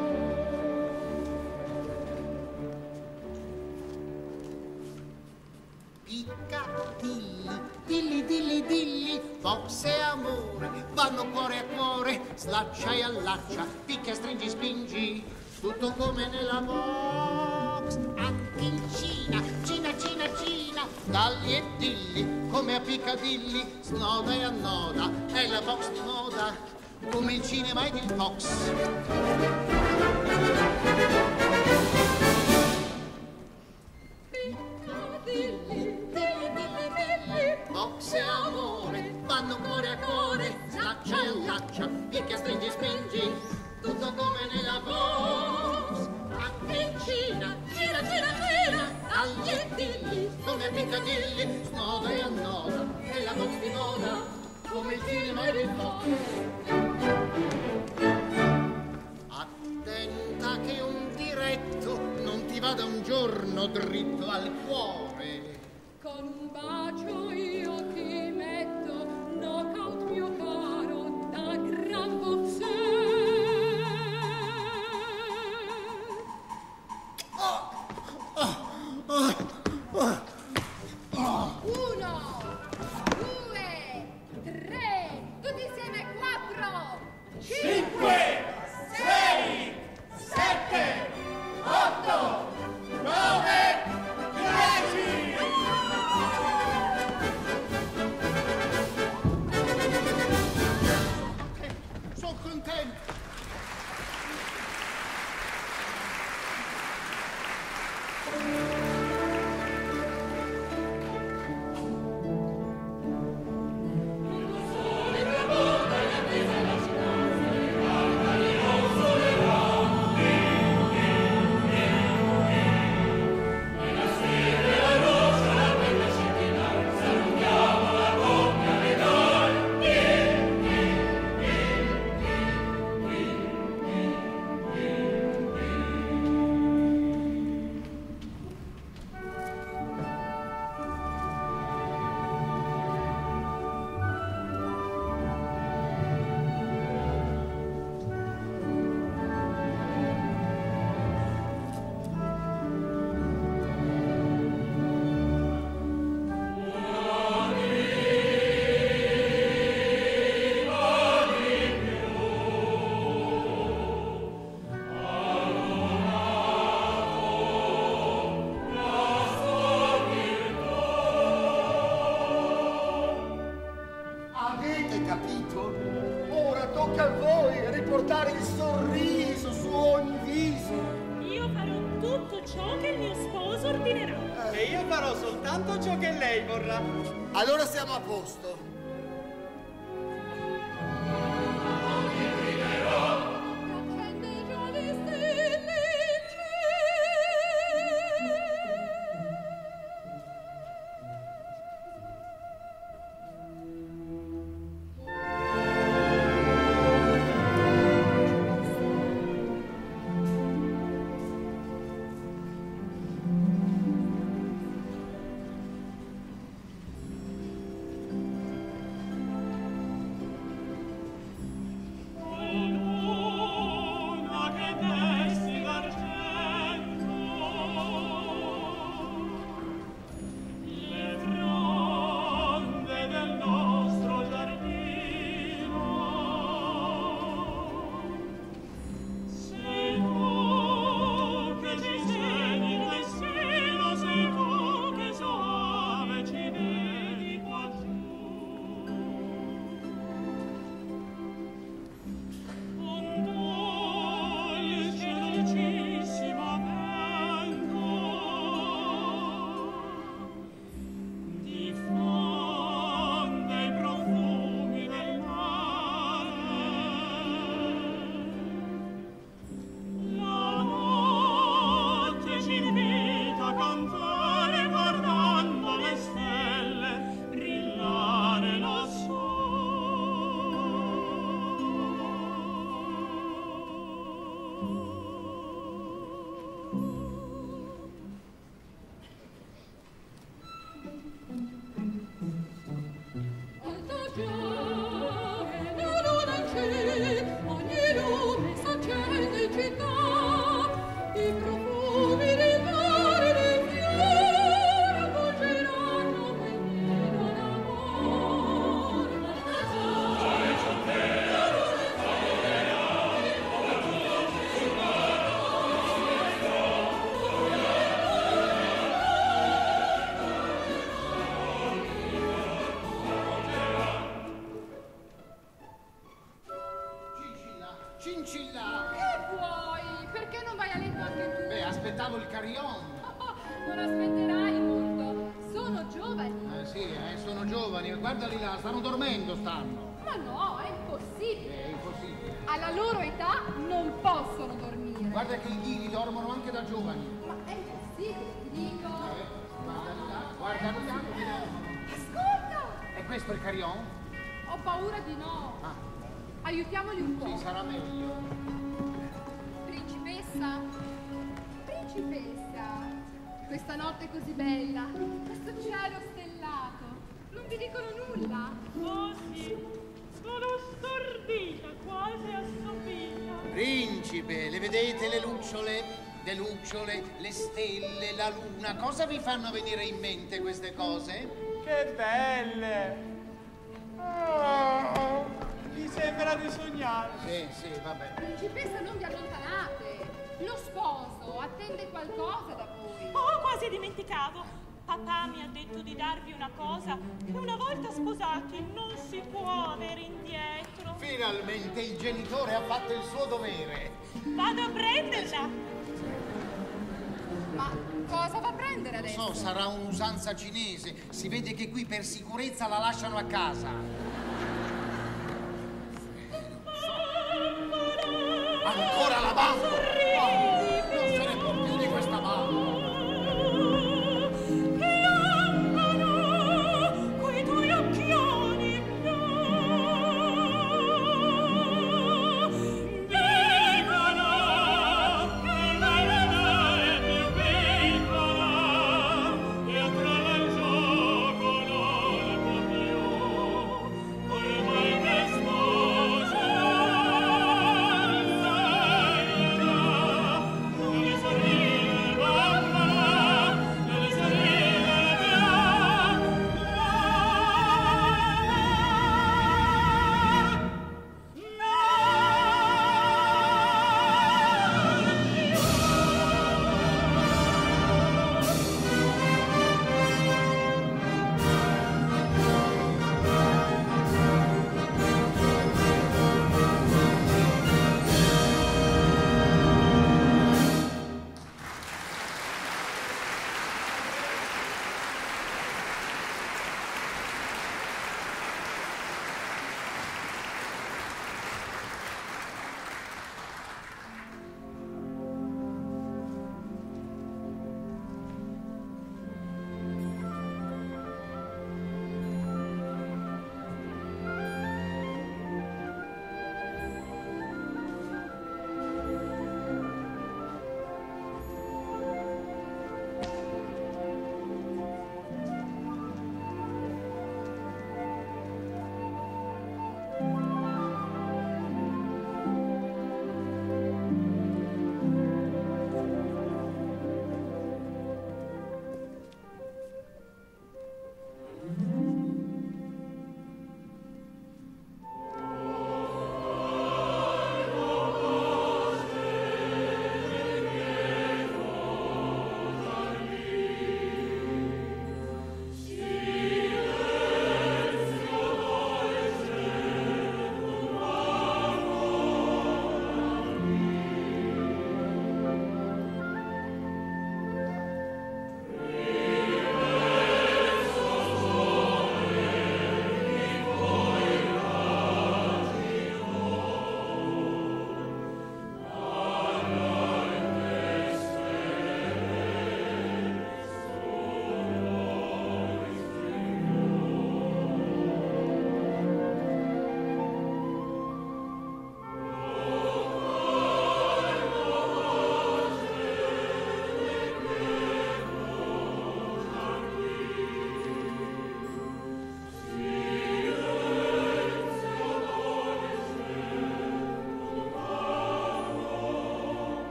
Piccadilly, dilli, dilli, dilli, box e amore, vanno cuore a cuore, slaccia e allaccia, picchia, stringi, spingi, tutto come nella box. Anche in Cina, Cina, Cina, Cina, dagli e dilli, come a Piccadilly, snoda e annoda, è la box di moda, come il cinema ed il box. Box e amore, vanno cuore a cuore, slaccia e allaccia, picchia, stringi, spingi, tutto come nella box. Anche in Cina, gira, gira, gira, dagli e dilli, come a Piccadilly, snoda e annoda, è la box di moda, come il cinema e il box. Attenta che un diretto non ti vada un giorno dritto al cuore. Con un bacio io ti metto, knockout mio caro, da gran boxer. Oh, oh, oh, oh, oh. Uno, due, tre, tutti insieme, quattro, Cinque, sei, sette, otto, nove, dieci. Sono contento. voi, riportare il sorriso su ogni viso. Io farò tutto ciò che il mio sposo ordinerà. E io farò soltanto ciò che lei vorrà. Allora siamo a posto. Cin-Ci-La! Che vuoi? Perché non vai a letto anche tu? Beh, aspettavo il carillon. Oh, non aspetterai molto. Sono giovani. Eh sì, eh, sono giovani. Guardali là, stanno dormendo, stanno. Ma no, è impossibile. È impossibile. Alla loro età non possono dormire. Guarda che i ghini dormono anche da giovani. Ma è impossibile, ti dico. Eh, guardali là, guardali là come dormono. Ascolta! È questo il carillon? Ho paura di no. Ah, Aiutiamoli un po'. sì, sarà meglio. Principessa? Principessa? Questa notte così bella, questo cielo stellato, non vi dicono nulla? Oh sì, sono stordita, quasi assopita. Principe, le vedete le lucciole? Le lucciole, le stelle, la luna. Cosa vi fanno venire in mente queste cose? Che belle! Oh, mi sembra di sognare. Sì, sì, vabbè. Principessa, non vi allontanate. Lo sposo attende qualcosa da voi. Oh, quasi dimenticavo. Papà mi ha detto di darvi una cosa che una volta sposati non si può avere indietro. Finalmente il genitore ha fatto il suo dovere. Vado a prenderla. Ma cosa va a prendere adesso? So, sarà un'usanza cinese. Si vede che qui per sicurezza la lasciano a casa. Ancora la bamba! Oh, non se ne può più di questa bamba! Quei tuoi occhioni dicono che la luna è più piccola e entrare al gioco non può più ormai che sposa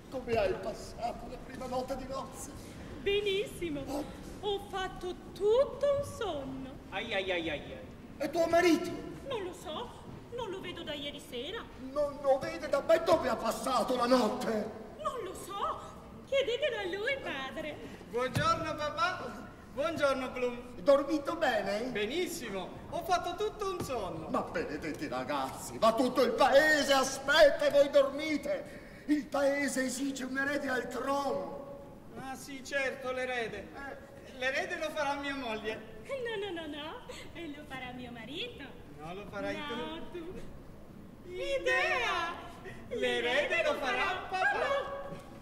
Come hai passato la prima notte di nozze? Benissimo. Ho fatto tutto un sonno. Ai ai ai ai ai. E tuo marito? Non lo so, non lo vedo da ieri sera. Non lo vede da me? Dove ha passato la notte? Non lo so, chiedetelo a lui, padre. Buongiorno papà. Buongiorno Bloom. Dormito bene? Benissimo, ho fatto tutto un sonno. Ma benedetti ragazzi, ma tutto il paese aspetta e voi dormite. Il paese esige un erede al trono. Ah sì, certo, l'erede. Eh, l'erede lo farà mia moglie. No, no, no, no, e lo farà mio marito. No, lo farai No, tu. tu. Idea! L'erede lo farà papà.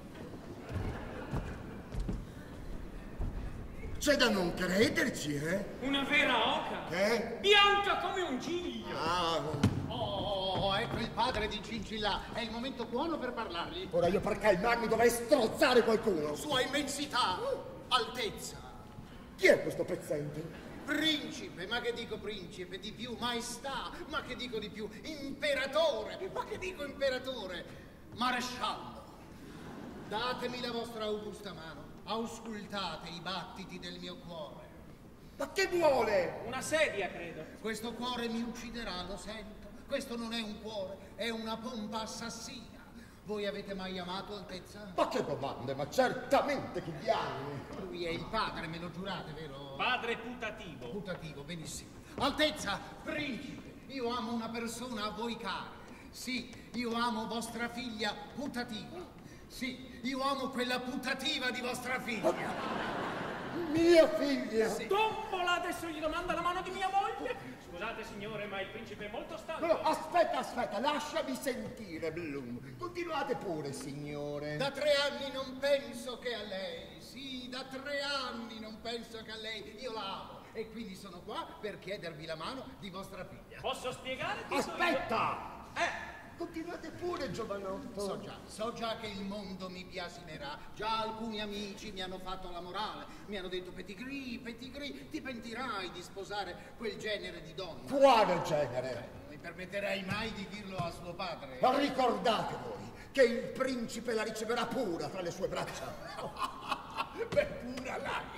C'è da non crederci, eh? Una vera oca. Che? Bianca come un giglio. Ah, Oh, ecco il padre di Cin Ci Là. È il momento buono per parlargli. ora io per calmarmi dovrei strozzare qualcuno. Sua immensità, altezza, Chi è questo pezzente? principe, ma che dico principe, di più, maestà, ma che dico di più, imperatore, ma che dico imperatore, maresciallo. Datemi la vostra augusta mano, auscultate i battiti del mio cuore. Ma che vuole? Una sedia, credo. Questo cuore mi ucciderà, lo sento. Questo non è un cuore, è una pompa assassina. Voi avete mai amato, Altezza? Ma che domande, ma certamente che diamine. Lui è il padre, me lo giurate, vero? Padre putativo. Putativo, benissimo. Altezza, principe, io amo una persona a voi cara. Sì, io amo vostra figlia putativa. Sì, io amo quella putativa di vostra figlia. Mia figlia! Sì. Tombola, adesso gli domanda la mano di mia moglie. Scusate signore, ma il principe è molto stanco. No, no, aspetta, aspetta, lasciami sentire, Bloom. Continuate pure, signore. Da tre anni non penso che a lei. Sì, da tre anni non penso che a lei. Io la amo. E quindi sono qua per chiedervi la mano di vostra figlia. Posso spiegare? Aspetta! Eh, Continuate pure, giovanotto. So già, so già che il mondo mi biasimerà. Già alcuni amici mi hanno fatto la morale. Mi hanno detto, Pettigrew, Pettigrew, ti pentirai di sposare quel genere di donna. Quale genere? Non mi permetterei mai di dirlo a suo padre. Ma ricordate voi che il principe la riceverà pura tra le sue braccia. Beh, pura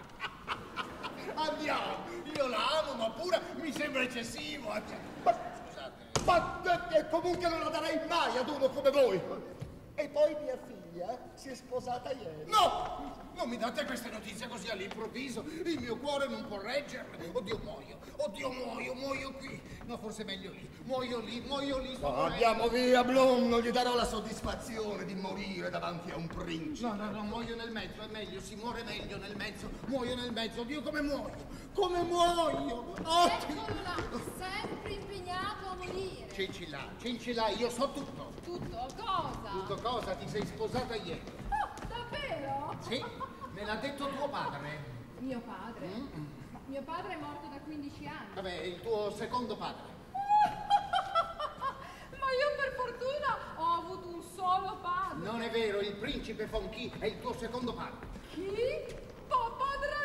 lei. Andiamo, io la amo, ma pura mi sembra eccessivo. Andiamo. Ma, ma eh, comunque non la darei mai ad uno come voi. E poi mia figlia si è sposata ieri. No! Non mi date queste notizie così all'improvviso. Il mio cuore non può reggerle. Oddio, muoio. Oddio, muoio, muoio qui. No, forse meglio lì. Muoio lì, muoio lì. sto Ma morendo. andiamo via, Bloom, non gli darò la soddisfazione di morire davanti a un principe. No, no, no, muoio nel mezzo, è meglio, si muore meglio nel mezzo. Muoio nel mezzo. Oddio, come muoio? Come muoio? Ottimo! Eccolo là, sempre impegnato a morire. Cin Ci Là, Cin Ci Là, io so tutto. Tutto, cosa? Tutto cosa? Ti sei sposata ieri? Oh, davvero? Sì, me l'ha detto tuo padre. Mio padre? Ma mio padre è morto da quindici anni. Vabbè, il tuo secondo padre. Ma io per fortuna ho avuto un solo padre. Non è vero, il principe Fonchi è il tuo secondo padre. Chi? Papà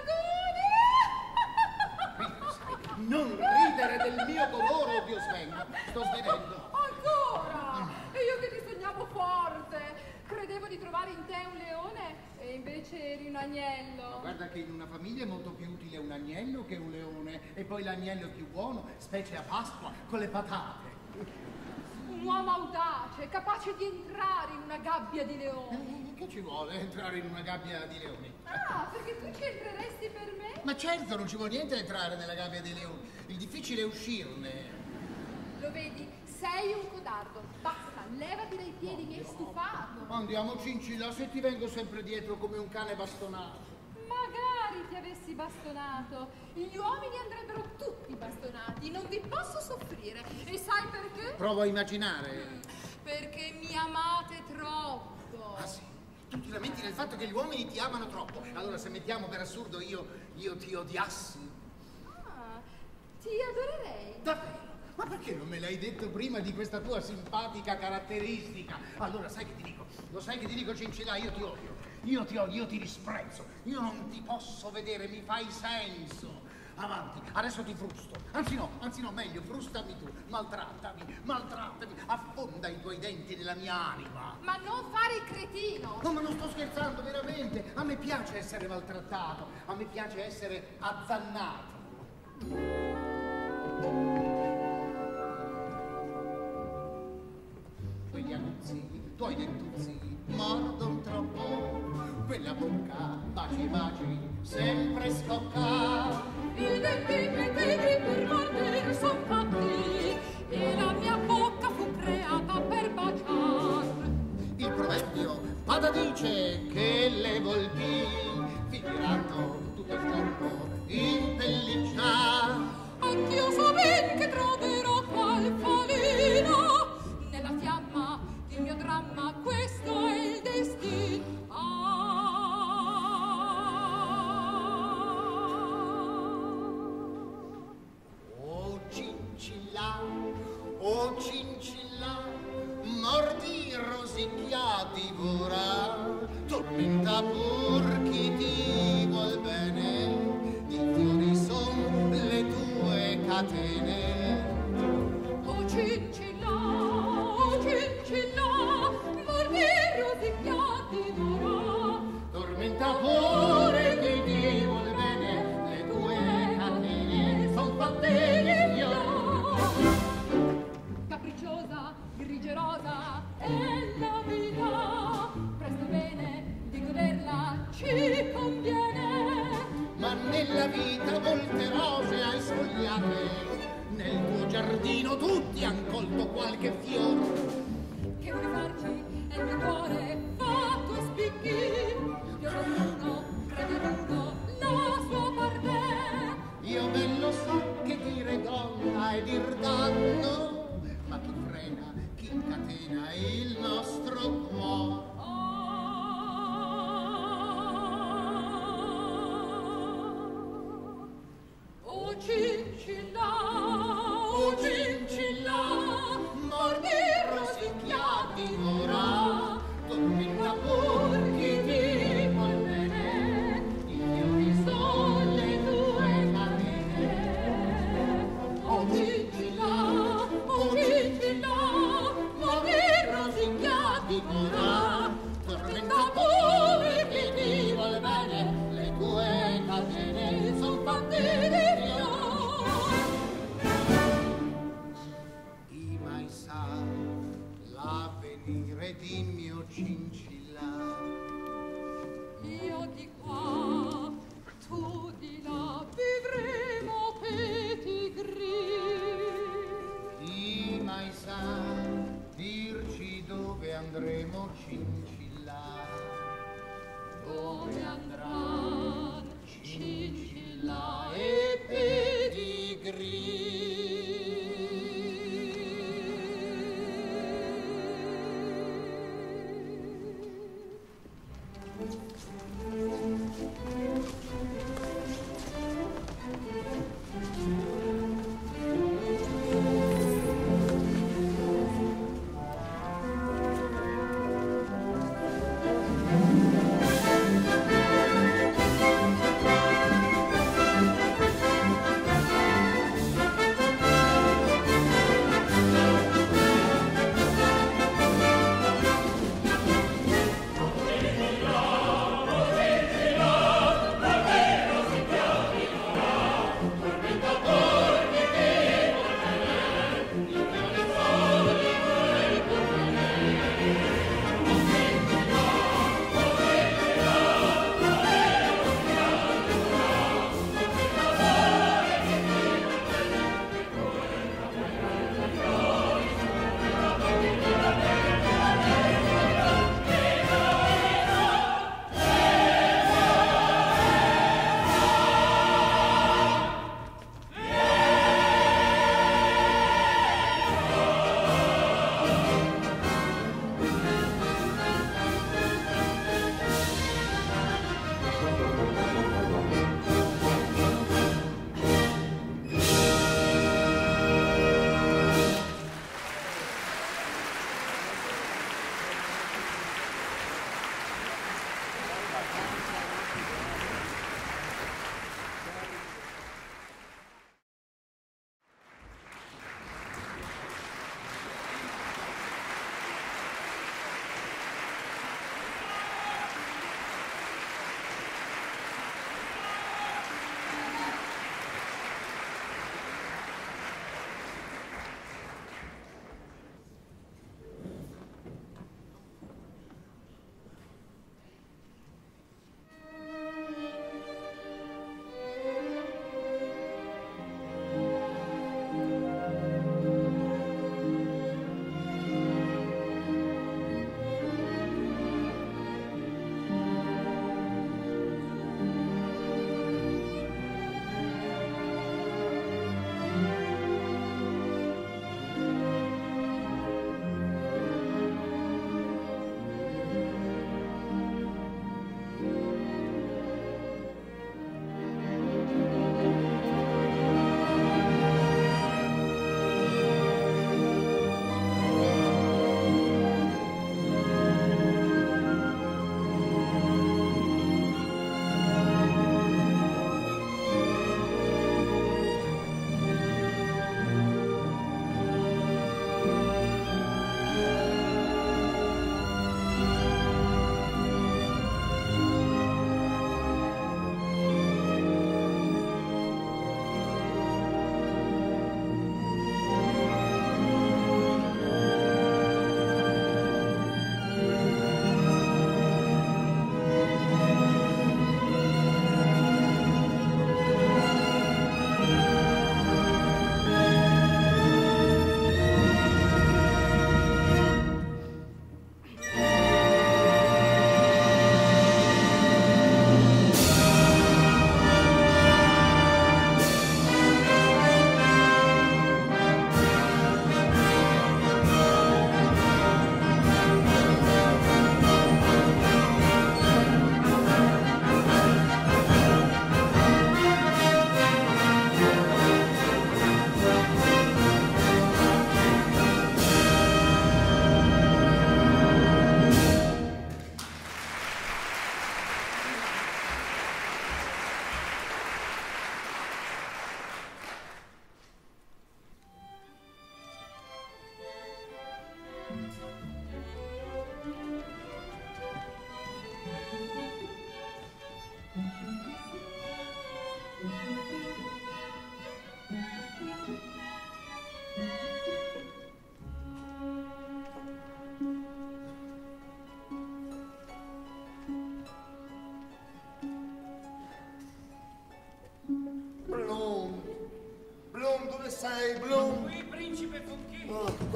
Dragone! Quindi, sai, non ridere del mio dolore, oddio svengo. Sto svenendo. Ancora? E io che ti sognavo forte. Credevo di trovare in te un leone e invece eri un agnello. Guarda che in una famiglia è molto più utile un agnello che un leone. E poi l'agnello è più buono, specie a Pasqua, con le patate. Un uomo audace, capace di entrare in una gabbia di leoni. Eh, Che ci vuole entrare in una gabbia di leoni? Ah, perché tu ci entreresti per me? Ma certo, non ci vuole niente entrare nella gabbia dei leoni. Il difficile è uscirne. Lo vedi? Sei un codardo. Basta, levati dai piedi, mi hai stufato. Andiamo, Cin Ci Là, se ti vengo sempre dietro come un cane bastonato. Magari ti avessi bastonato. Gli uomini andrebbero tutti bastonati. Non vi posso soffrire. E sai perché? Provo a immaginare. Perché mi amate troppo. Ah sì? Tu ti lamenti del fatto che gli uomini ti amano troppo. Allora se mettiamo per assurdo io, io ti odiassi. Ah, ti adorerei. Davvero? Ma perché non me l'hai detto prima di questa tua simpatica caratteristica? Allora sai che ti dico? Lo sai che ti dico, Cin Ci Là? Io ti odio. Io ti odio, io ti disprezzo. Io non ti posso vedere, mi fai senso. avanti, adesso ti frusto. Anzi no, anzi no, meglio, frustami tu, maltrattami, maltrattami, affonda i tuoi denti nella mia anima. Ma non fare il cretino! No, ma non sto scherzando, veramente. A me piace essere maltrattato, a me piace essere azzannato. Quegli aguzzi, tuoi dentuzzi, mordon troppo, quella bocca, baci baci, sempre scocca. I denti petiti per mordere son fatti, e la mia bocca fu creata per baciar. Il proverbio Pada dice che le volpi finiranno tutto il corpo in pelliccia. Anch'io so ben che troverò qual falina nella fiamma del mio dramma, questo è il destino. Oh Cin Ci Là, oh Cin Ci Là, mordi, rosicchia, divora, tormenta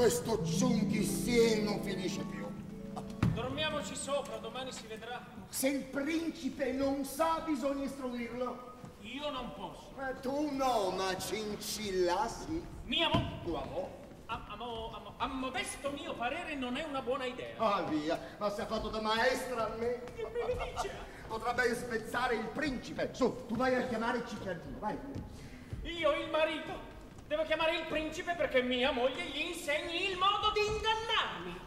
questo Cin Ci Là non finisce più. Dormiamoci sopra, domani si vedrà. Se il principe non sa, bisogna istruirlo. Io non posso. Ma tu no, ma Cin Ci Là sì. Mia mo... Tu amo? A, a, mo- a, mo- a modesto mio parere non è una buona idea. Ah, via, ma si è fatto da maestra a me. Che me ne dice? Potrebbe spezzare il principe. Su, tu vai a chiamare Cicardino, vai. Io, il marito, devo chiamare il principe perché mia moglie gli insegni il modo di ingannarmi.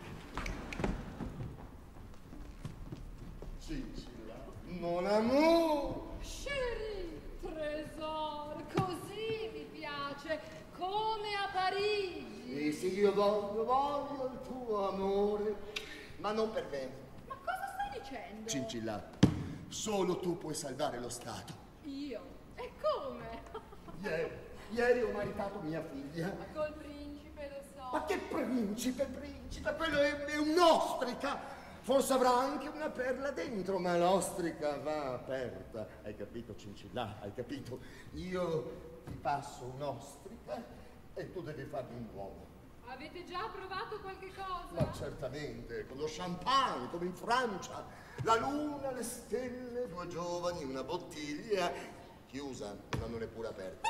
Cin Ci Là, mon amour. Chérie, trésor, così mi piace, come a Parigi. E sì, io voglio, voglio il tuo amore, ma non per me. Ma cosa stai dicendo? Cin Ci Là, solo tu puoi salvare lo Stato. Io? E come? Ieri, ieri ho maritato mia figlia. Ma col principe, lo so. Ma che principe, principe? Quello è, è un'ostrica. Forse avrà anche una perla dentro, ma l'ostrica va aperta. Hai capito, Cin Ci Là? Hai capito? Io ti passo un'ostrica e tu devi farmi un uomo. Avete già provato qualche cosa? Ma certamente, con lo champagne, come in Francia. La luna, le stelle, due giovani, una bottiglia chiusa, ma non è pure aperta.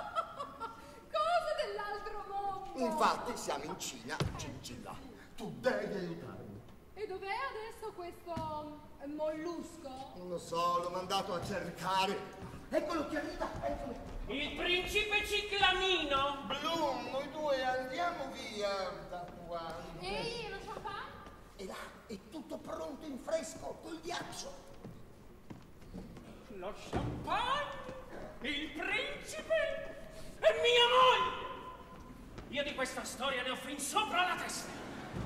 Cose dell'altro mondo! Infatti siamo in Cina, Cin Ci Là. Tu devi aiutarmi. E dov'è adesso questo eh, mollusco? Non lo so, l'ho mandato a cercare. Eccolo che arriva, eccolo. Il principe ciclamino. Bloom, noi due andiamo via da qua. Ehi, lo champagne? E là, è tutto pronto in fresco, col ghiaccio. Lo champagne, il principe e mia moglie. Io di questa storia ne ho fin sopra la testa.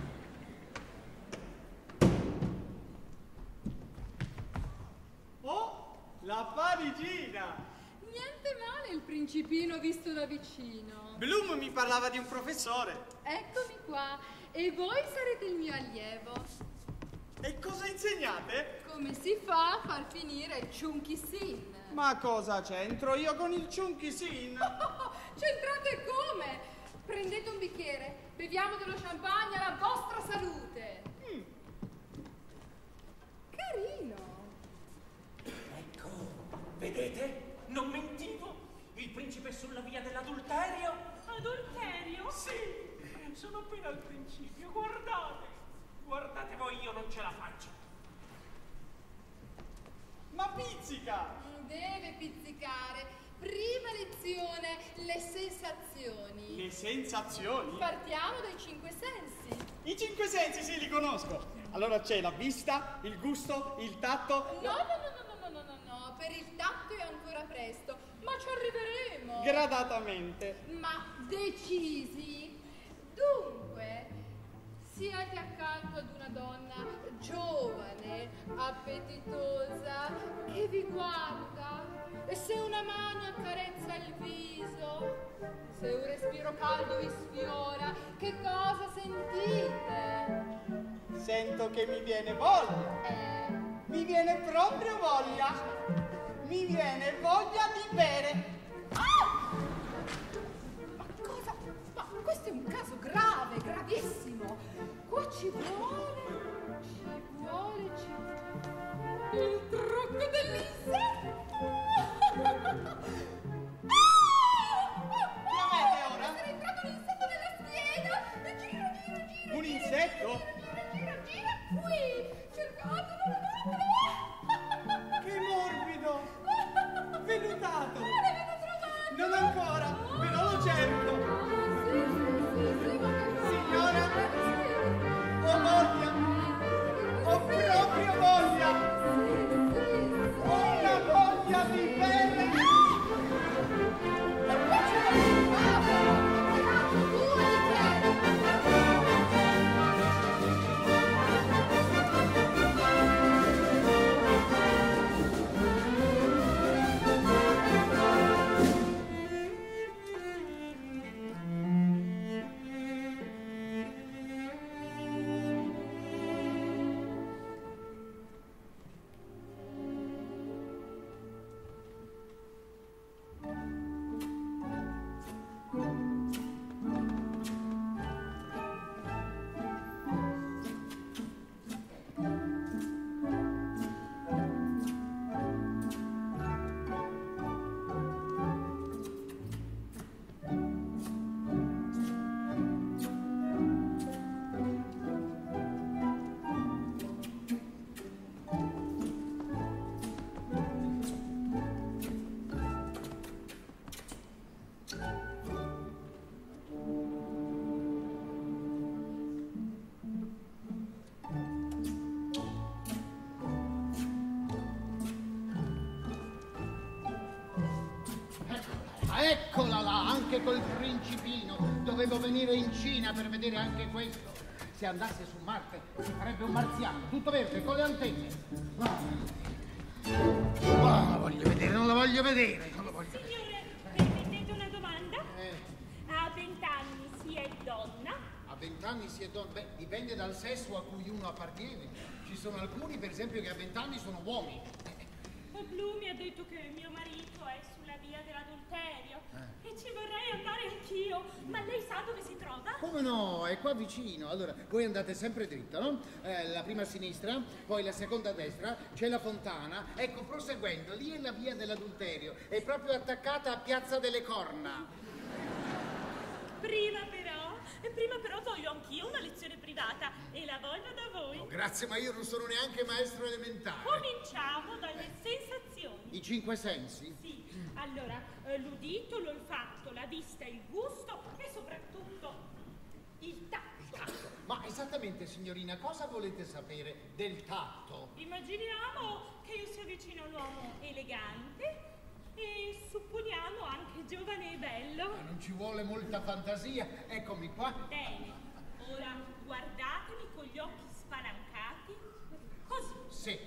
Oh, la parigina! Niente male il principino visto da vicino. Bloom mi parlava di un professore. Eccomi qua. E voi sarete il mio allievo. E cosa insegnate? Come si fa a far finire il Cin Ci Là? Ma cosa c'entro io con il Cin Ci Là? C'entrate come? Prendete un bicchiere, beviamo dello champagne alla vostra salute. Mm. Carino. Ecco, vedete? Non mentivo. Il principe è sulla via dell'adulterio. Adulterio? Sì, sono appena al principio. Guardate, guardate voi, io non ce la faccio. Ma pizzica! Deve pizzicare. Prima lezione, le sensazioni. Le sensazioni? Partiamo dai cinque sensi. I cinque sensi, sì, li conosco. Allora c'è la vista, il gusto, il tatto. No, no, no, no, no, no, no, no, per il tatto è ancora presto, ma ci arriveremo. Gradatamente. Ma decisi. Dunque, siete accanto ad una donna giovane, appetitosa, che vi guarda. E se una mano accarezza il viso, se un respiro caldo vi sfiora, che cosa sentite? Sento che mi viene voglia. Eh, Mi viene proprio voglia. Mi viene voglia di bere. Ah! Ma cosa? Ma questo è un caso grave, gravissimo. Qua ci vuole, ci vuole, ci vuole il trucco dell'insetto. Che avete ora? Mi è entrato un insetto nella schiena. Gira, gira, gira. Un gira, insetto? Gira, gira, gira. Qui, cercatelo, cercatelo. Che morbido. Vellutato. Non l'avete trovato. Non ancora, però lo cerco. Sì, sì, sì, ma che Signora, sì. ho voglia. Ho proprio voglia. Sì, sì. eccola là, anche col principino. Dovevo venire in Cina per vedere anche questo. Se andasse su Marte si farebbe un marziano, tutto verde, con le antenne. Ah, non la voglio vedere, non la voglio vedere. Non la voglio Signore, permettete una domanda? Eh. A vent'anni si è donna? A vent'anni si è donna? Beh, dipende dal sesso a cui uno appartiene. Ci sono alcuni, per esempio, che a vent'anni sono uomini. Blu mi ha detto che mio marito è sulla via dell'adulterio Eh. e ci vorrei andare anch'io, ma lei sa dove si trova? Come no? È qua vicino. Allora, voi andate sempre dritto, no? Eh, la prima a sinistra, poi la seconda a destra, c'è la fontana. Ecco, proseguendo, lì è la via dell'adulterio. È proprio attaccata a Piazza delle Corna. Prima però, e prima però voglio anch'io una lezione privata e la voglio da voi. Oh, grazie, ma io non sono neanche maestro elementare. Cominciamo dalle sensazioni. I cinque sensi? Sì, allora, eh, l'udito, l'olfatto, la vista, il gusto e soprattutto il tatto. Il tatto. Ma esattamente, signorina, cosa volete sapere del tatto? Immaginiamo che io sia vicino a un uomo elegante e supponiamo anche giovane e bello. Ma non ci vuole molta fantasia. Eccomi qua. Bene, ora guardatemi con gli occhi spalancati, così. Sì.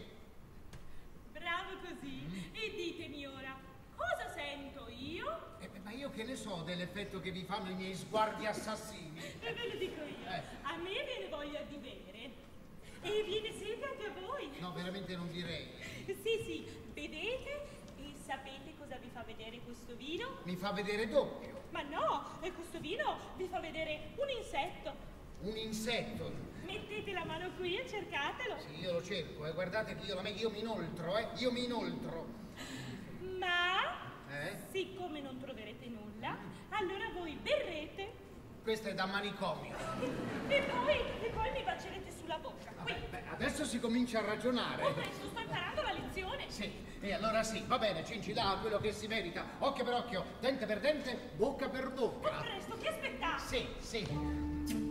Bravo così. Mm. E ditemi ora, cosa sento io? Eh, beh, ma io che ne so dell'effetto che vi fanno i miei sguardi assassini? E ve lo dico io. Eh. A me viene voglia di bere. E viene sete anche a voi. No, veramente non direi. Sì, sì, vedete? E sapete cosa vi fa vedere questo vino? Mi fa vedere doppio. Ma no, e questo vino vi fa vedere un insetto. Un insetto. Mettete la mano qui e cercatelo. Sì, io lo cerco, eh. Guardate che io, la me- io mi inoltro, eh. Io mi inoltro. Ma, Eh? siccome non troverete nulla, allora voi berrete Questo è da manicomio. e poi, e poi mi bacerete sulla bocca. Qui. Vabbè, beh, adesso si comincia a ragionare. Oh, presto, sto imparando la lezione. Sì, e allora sì, va bene, Cin Ci Là, quello che si merita. Occhio per occhio, dente per dente, bocca per Oh, bocca. presto, che aspettate? Sì, sì.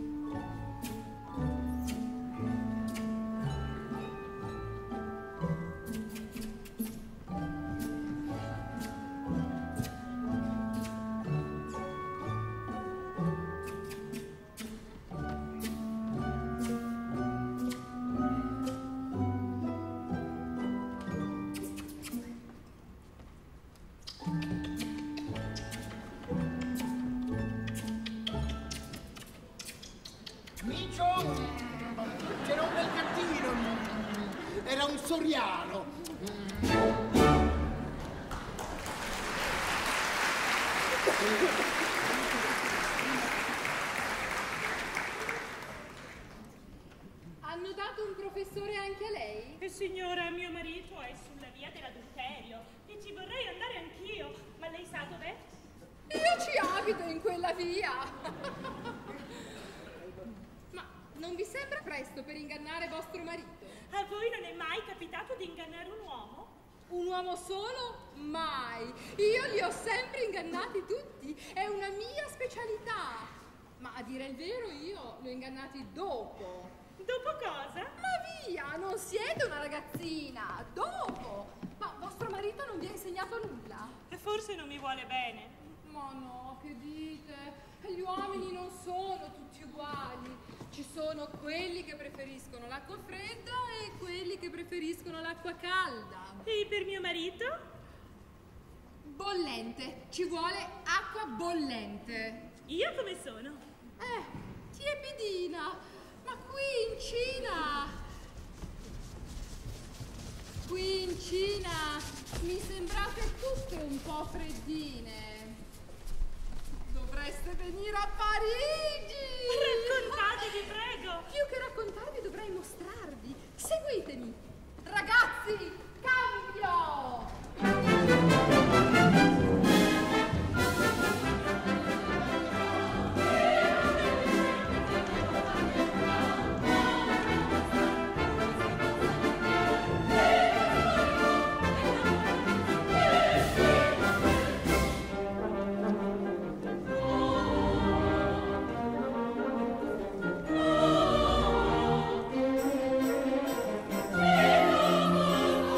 C'era un bel gattino, era un soriano. Hanno dato un professore anche a lei? E signora, mio marito è sulla via dell'adulterio e ci vorrei andare anch'io, ma lei sa dov'è? Io ci abito in quella via. Ma non vi sembra presto per ingannare vostro marito? A voi non è mai capitato di ingannare un uomo? Un uomo solo? Mai. Io li ho sempre ingannati tutti. È una mia specialità. Ma a dire il vero io li ho ingannati dopo. Dopo cosa? Ma via, non siete una ragazzina. Dopo. Ma vostro marito non vi ha insegnato nulla? E forse non mi vuole bene. Ma no, che dite? Gli uomini non sono tutti uguali. Ci sono quelli che preferiscono l'acqua fredda e quelli che preferiscono l'acqua calda. E per mio marito? Bollente. Ci vuole acqua bollente. Io come sono? Eh, tiepidina. Ma qui in Cina... Qui in Cina mi sembrate tutte un po' freddine. Dovreste venire a Parigi! Raccontatevi, prego! Più che raccontarvi dovrei mostrarvi. Seguitemi! Ragazzi, cambio! Oh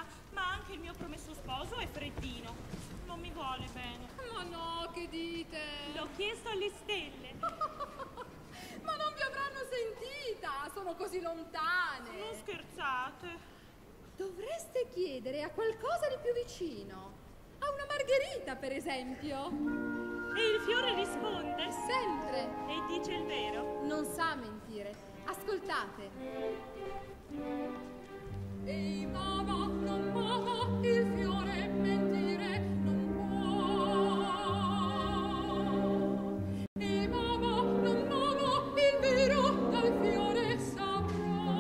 fredda, ma anche il mio promesso sposo è freddino. Non mi vuole bene. Ma no, che dite? L'ho chiesto alle stelle. Ma non vi avranno sentita, sono così lontane. Non scherzate. Dovreste chiedere a qualcosa di più vicino. A una margherita, per esempio. E il fiore risponde? Sempre. E dice il vero? Non sa mentire. Ascoltate. Ehi mamma, non mamma, il fiore mentire non può. Ehi mamma, non mamma, il vero dal fiore saprà.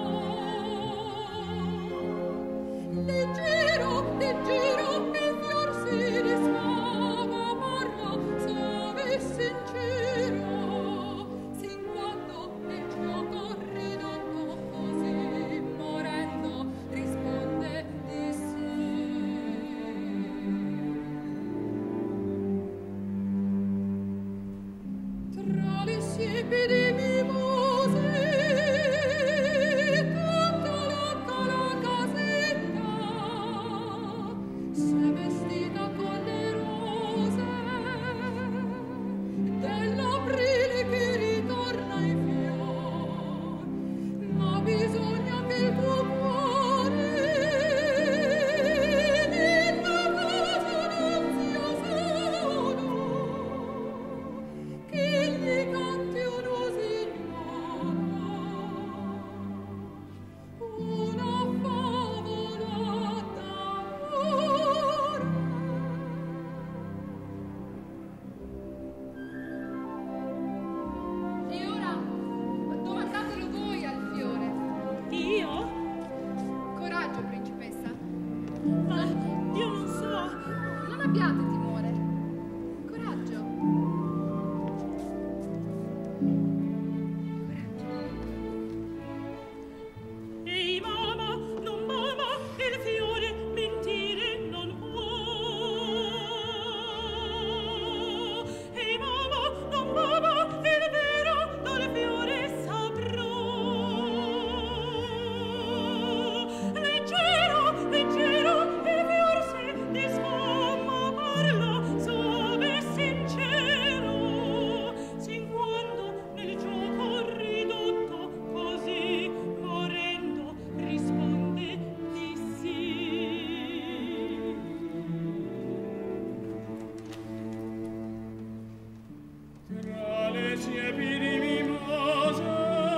Leggero, leggero, il fior si risfama, parla, suave e sincero, sin quando nel gioco ridotto così morendo risponde di sì. Tra le siepi di mimose tutta l'acqua la casetta s'è vestita con le rose dell'aprile che ritorna in fior, ma bisogna che il tuo cuore nella casa non sia solo, che gli canti un usignolo, una favola d'amore. E ora domandatelo voi al fiore. Io? Coraggio, principessa. Ma io non so. Non abbiate timore. Coraggio. Ehi mamma, non mamma, il fiore mentire non può. Ehi mamma, non mamma, il vero dal fiore saprà. Leggero, leggero, il fior si disfama, parla suave e sincero, sin quando nel gioco ridotto così morendo risponde di sì. Tra le siepi di mimosa,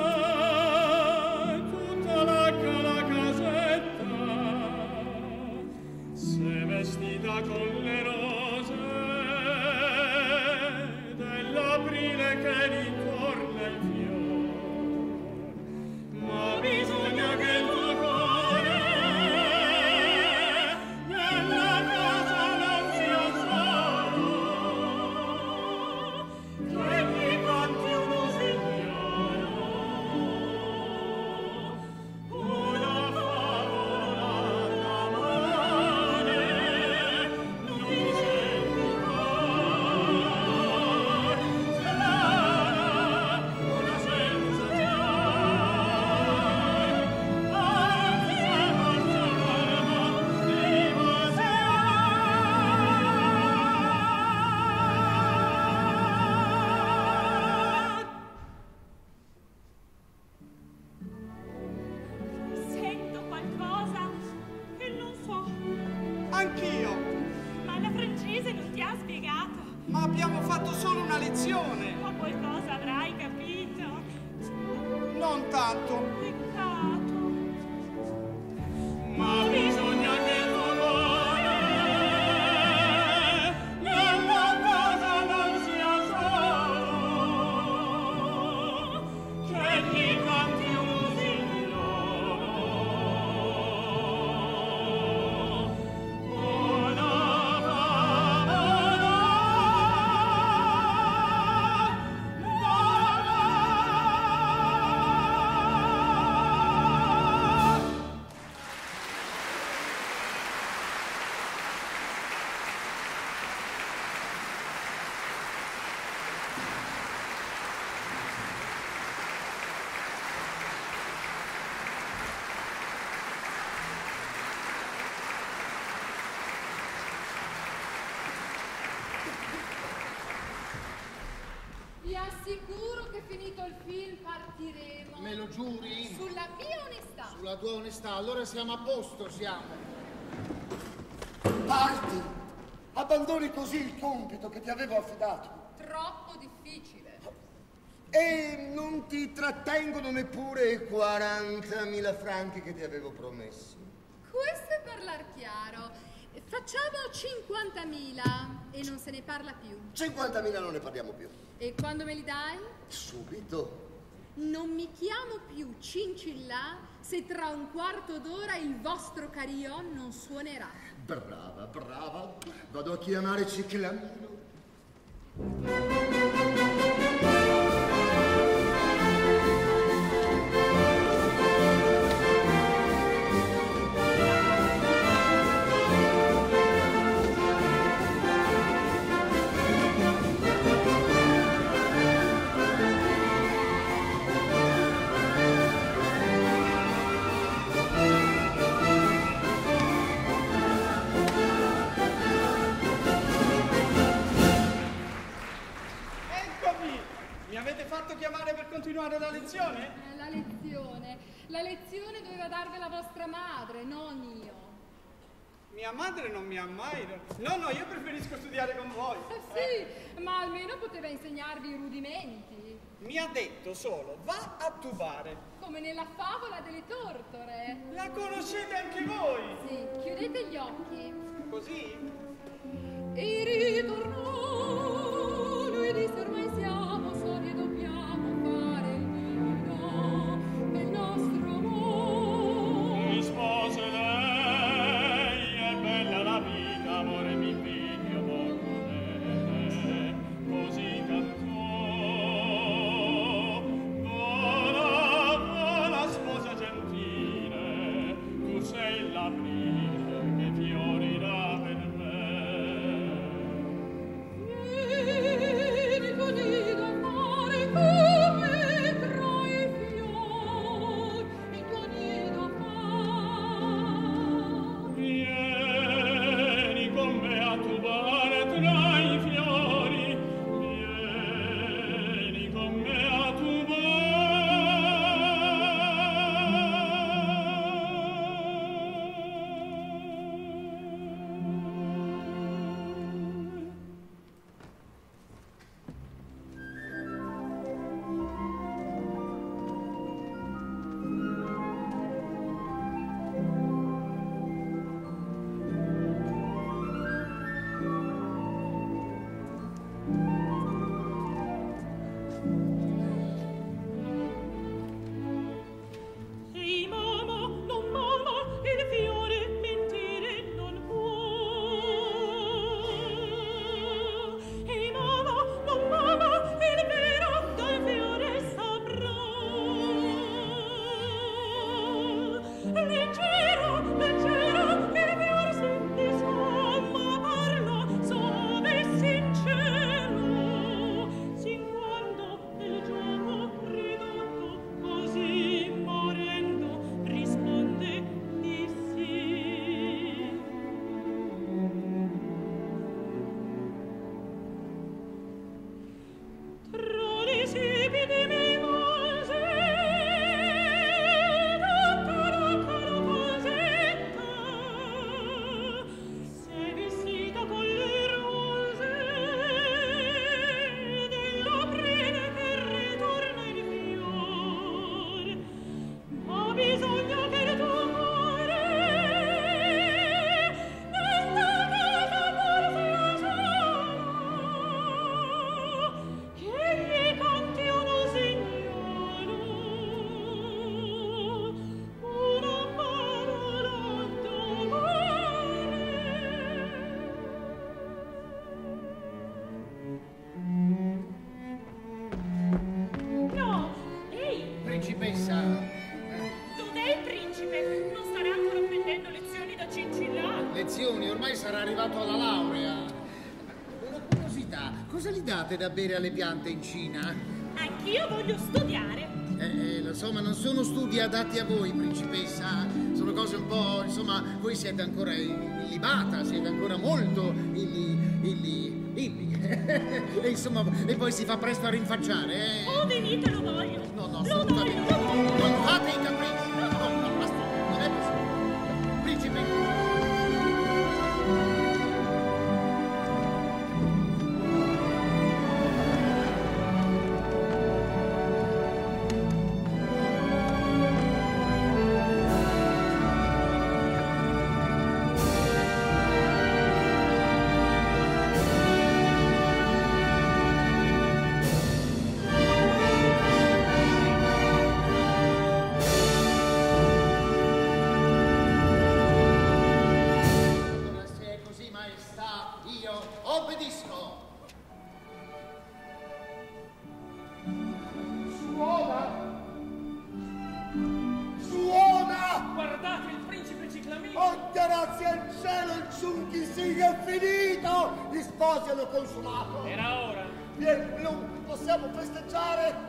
tutta l'acqua la casetta s'è vestita con le rose dell'aprile che ritorna il fior, ma bisogna che il tuo cuore nella casa non sia solo, che gli canti un usignolo, una favola d'amore, non mi senti cor, strana, una sensazione, ansia forza calma, Sento qualcosa che non so. Anch'io. Ma la francese non ti ha spiegato. Ma abbiamo fatto solo una lezione. Ma qualcosa avrai capito. Non tanto. Peccato. ma bisogna che il tuo cuore nella casa non sia solo, che gli canti un usignolo, una favola Me lo giuri? Sulla mia onestà. Sulla tua onestà, allora siamo a posto, siamo. Parti! Abbandoni così il compito che ti avevo affidato. Troppo difficile. E non ti trattengono neppure i quarantamila franchi che ti avevo promesso. Questo è parlar chiaro. Facciamo cinquantamila e non se ne parla più. cinquantamila non ne parliamo più. E quando me li dai? Subito. Non mi chiamo più Cin Ci Là se tra un quarto d'ora il vostro carillon non suonerà. Brava, brava. Vado a chiamare Icicle Thief. Chiamare per continuare la lezione? Eh, la lezione. La lezione doveva darvela vostra madre, non io. Mia madre non mi ha mai... No, no, io preferisco studiare con voi. Eh, sì, eh. ma almeno poteva insegnarvi i rudimenti. Mi ha detto solo, va a tubare. Come nella favola delle tortore. La conoscete anche voi? Sì, chiudete gli occhi. Così? E ritornò, lui disse ormai siamo soli e dobbiamo fare il nido del nostro amore. Rispose lei, è bella la vita, amore mi invidio poco bene, così cantò. Vola, vola, sposa gentile, tu sei l'aprile che fiorirà per me. Vieni con il d'amore come tra i fiori, il tuo nido fa. Vieni con me a tubare tra i fiori, vieni con me a Ehi mamma, non mamma, il fiore mentire non può. Ehi mamma, non mamma, il vero dal fiore saprà. Leggero, leggero, il fiore si disfà, ma parla suave e sincero, sin quando nel gioco ridotto così morendo risponde di sì. Tra le siepi di mimose, dottore caro Cosetta, sei vestita con le rose dell'aprile che ritorna in fior, ma bisogna che il tuo cuore nella casa forse solo, che gli canti uno signoro, una parola d'amore. No, ehi, Principessa, dov'è il principe? Non starà ancora prendendo lezioni da Cin Ci Là? lezioni, ormai sarà arrivato alla laurea. Una curiosità, cosa gli date da bere alle piante in Cina? Anch'io voglio studiare. Eh, eh, lo so, ma non sono studi adatti a voi, principessa. Sono cose un po', insomma, voi siete ancora illibata, siete ancora molto illi... illi... illi. E insomma, e poi si fa presto a rinfacciare, eh? Oh, venite, lo voglio. no, no, assolutamente no. Non fate i capricci. No, no, basta, non è possibile. Principe. Consumato. Era ora. Vieni, Blu, possiamo festeggiare?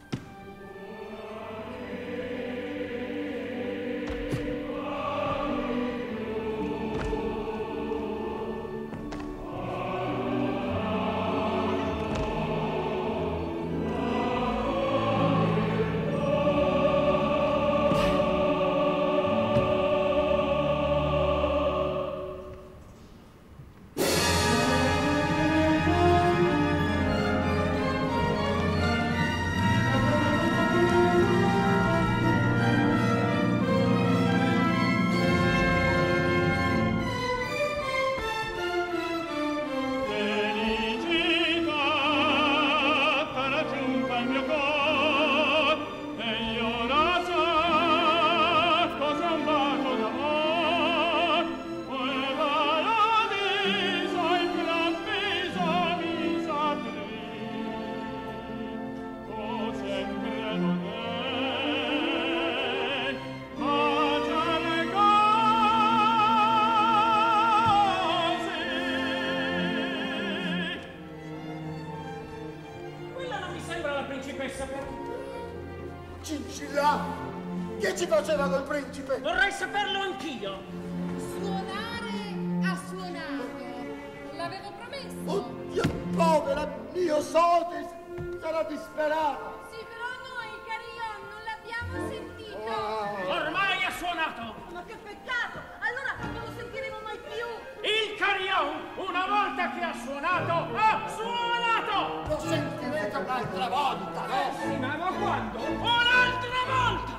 Cin-Ci-La! Che ci faceva col principe? Vorrei saperlo anch'io! Suonare a suonare! L'avevo promesso! Oddio, povera mio Sotis! Sarà disperata! Sì, però noi, carillon, non l'abbiamo sentito! Oh. Ormai ha suonato! Ma che peccato! Allora non lo sentiremo mai più! Il carillon, una volta che ha suonato, ha suonato! Lo sentirete un'altra volta, no? Eh sì, ma ma quando? Un'altra volta!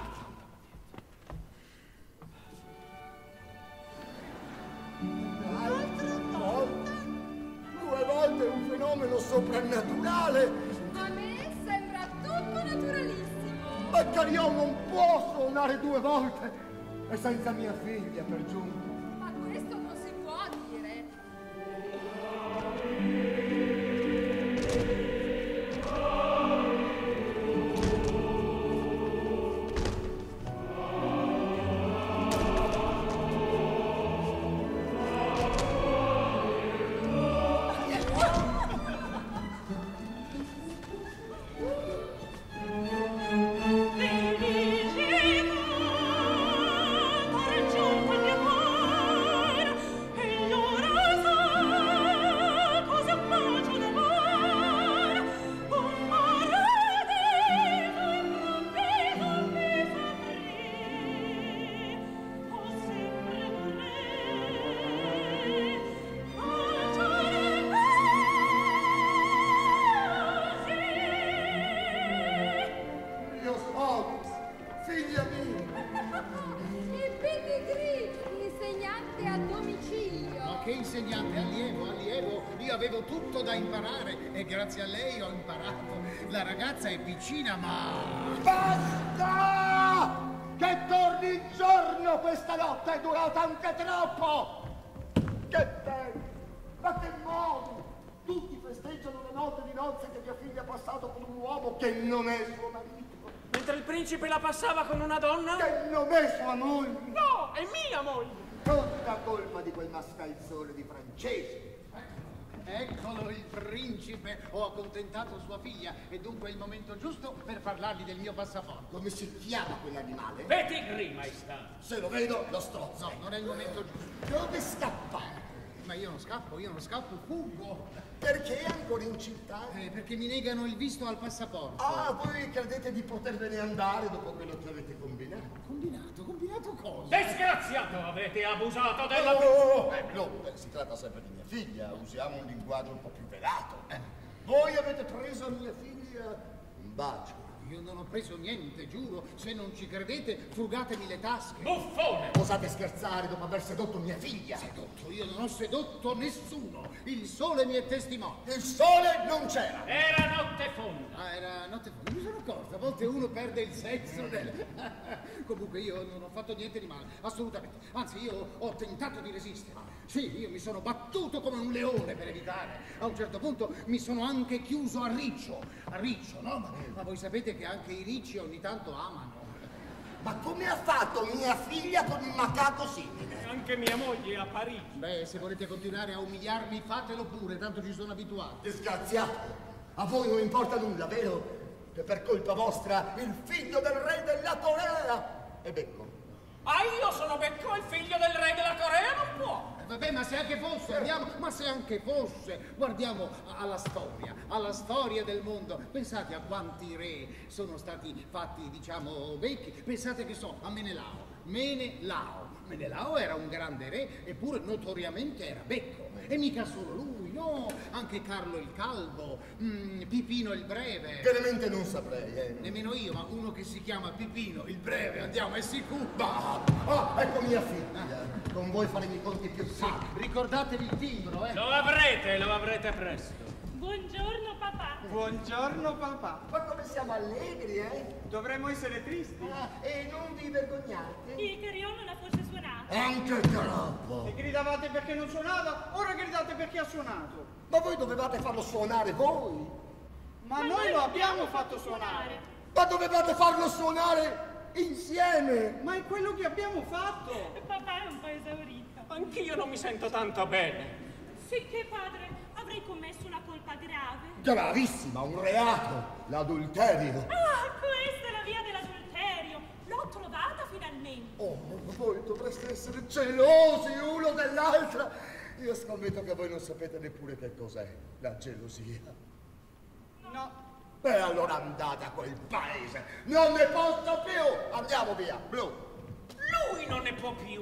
Un'altra volta? Due volte un fenomeno soprannaturale! A me sembra tutto naturalissimo! Ma Carillon non può suonare due volte! E senza mia figlia, per giunta! Ma questo non si può dire! Grazie a lei ho imparato. La ragazza è piccina, ma... Basta! Che torni il giorno! Questa notte è durata anche troppo! Che bello! Ma che modo! Tutti festeggiano la notte di nozze che mia figlia ha passato con un uomo che non è suo marito. Mentre il principe la passava con una donna? Che non è sua moglie! No, è mia moglie! Tutta colpa di quel mascalzone di francese. Eccolo il principe, ho accontentato sua figlia e dunque è il momento giusto per parlargli del mio passaporto. Come si chiama quell'animale? Petigri, maestà. Se lo vedo, lo strozzo. No, non è il momento giusto. Dove scappare? Ma io non scappo, io non scappo, fuggo. Perché ancora in città? Eh, perché mi negano il visto al passaporto. Ah, voi credete di potervene andare dopo quello che avete combinato? Combinato? Combinato cosa? Disgraziato, avete abusato della... Oh, oh, oh. Eh, no, eh, si tratta sempre di mia figlia, usiamo un linguaggio un po' più velato. Eh. Voi avete preso a mia figlia un bacio. Io non ho preso niente, giuro. Se non ci credete, frugatemi le tasche. Buffone! Osate scherzare dopo aver sedotto mia figlia? Sedotto? Io non ho sedotto nessuno. Il sole mi è testimone. Il sole non c'era. Era notte fonda. Ah, era notte fonda. Mi sono accorto, a volte uno perde il senso del... Comunque io non ho fatto niente di male, assolutamente. Anzi, io ho tentato di resistere. Sì, io mi sono battuto come un leone per evitare. A un certo punto mi sono anche chiuso a riccio. A riccio, no? Ma, ma voi sapete che anche i ricci ogni tanto amano. Ma come ha fatto mia figlia con un macaco simile? Anche mia moglie a Parigi. Beh, se volete continuare a umiliarmi, fatelo pure, tanto ci sono abituato. Disgraziato! A voi non importa nulla, vero? Che per colpa vostra il figlio del re della Corea è becco. Ah, io sono becco, il figlio del re della Corea non può. Vabbè, ma se anche fosse, andiamo, ma se anche fosse, guardiamo alla storia, alla storia del mondo. Pensate a quanti re sono stati fatti, diciamo, vecchi. Pensate che so, a Menelao. Menelao. Menelao era un grande re, eppure notoriamente era becco. E mica solo lui, no, anche Carlo il Calvo, mm, Pipino il Breve. Veramente non saprei, eh. Nemmeno io, ma uno che si chiama Pipino il Breve, andiamo, è sicuro. Ah, ah, ecco mia figlia. Con voi faremo i conti più sani. Ricordatevi il timbro, eh. Lo avrete, lo avrete presto. Buongiorno papà. Buongiorno papà. Ma come siamo allegri, eh? Dovremmo essere tristi. Ah, e non vi vergognate? Il carillon non ha forse suonato. Anche troppo. E gridavate perché non suonava, ora gridate perché ha suonato. Ma voi dovevate farlo suonare voi. Ma, Ma noi lo abbiamo fatto suonare. Ma dovevate farlo suonare insieme. Ma è quello che abbiamo fatto. Papà è un po' esaurito. Anch'io non mi sento tanto bene. Sicché padre, avrei commesso una colpa grave. Gravissima, un reato, l'adulterio. Ah, questa è la via dell'adulterio. L'ho trovata finalmente. Oh, voi dovreste essere gelosi uno dell'altra. Io scommetto che voi non sapete neppure che cos'è la gelosia. No. Beh, allora andate a quel paese. Non ne posso più. Andiamo via, Blu. Lui non ne può più.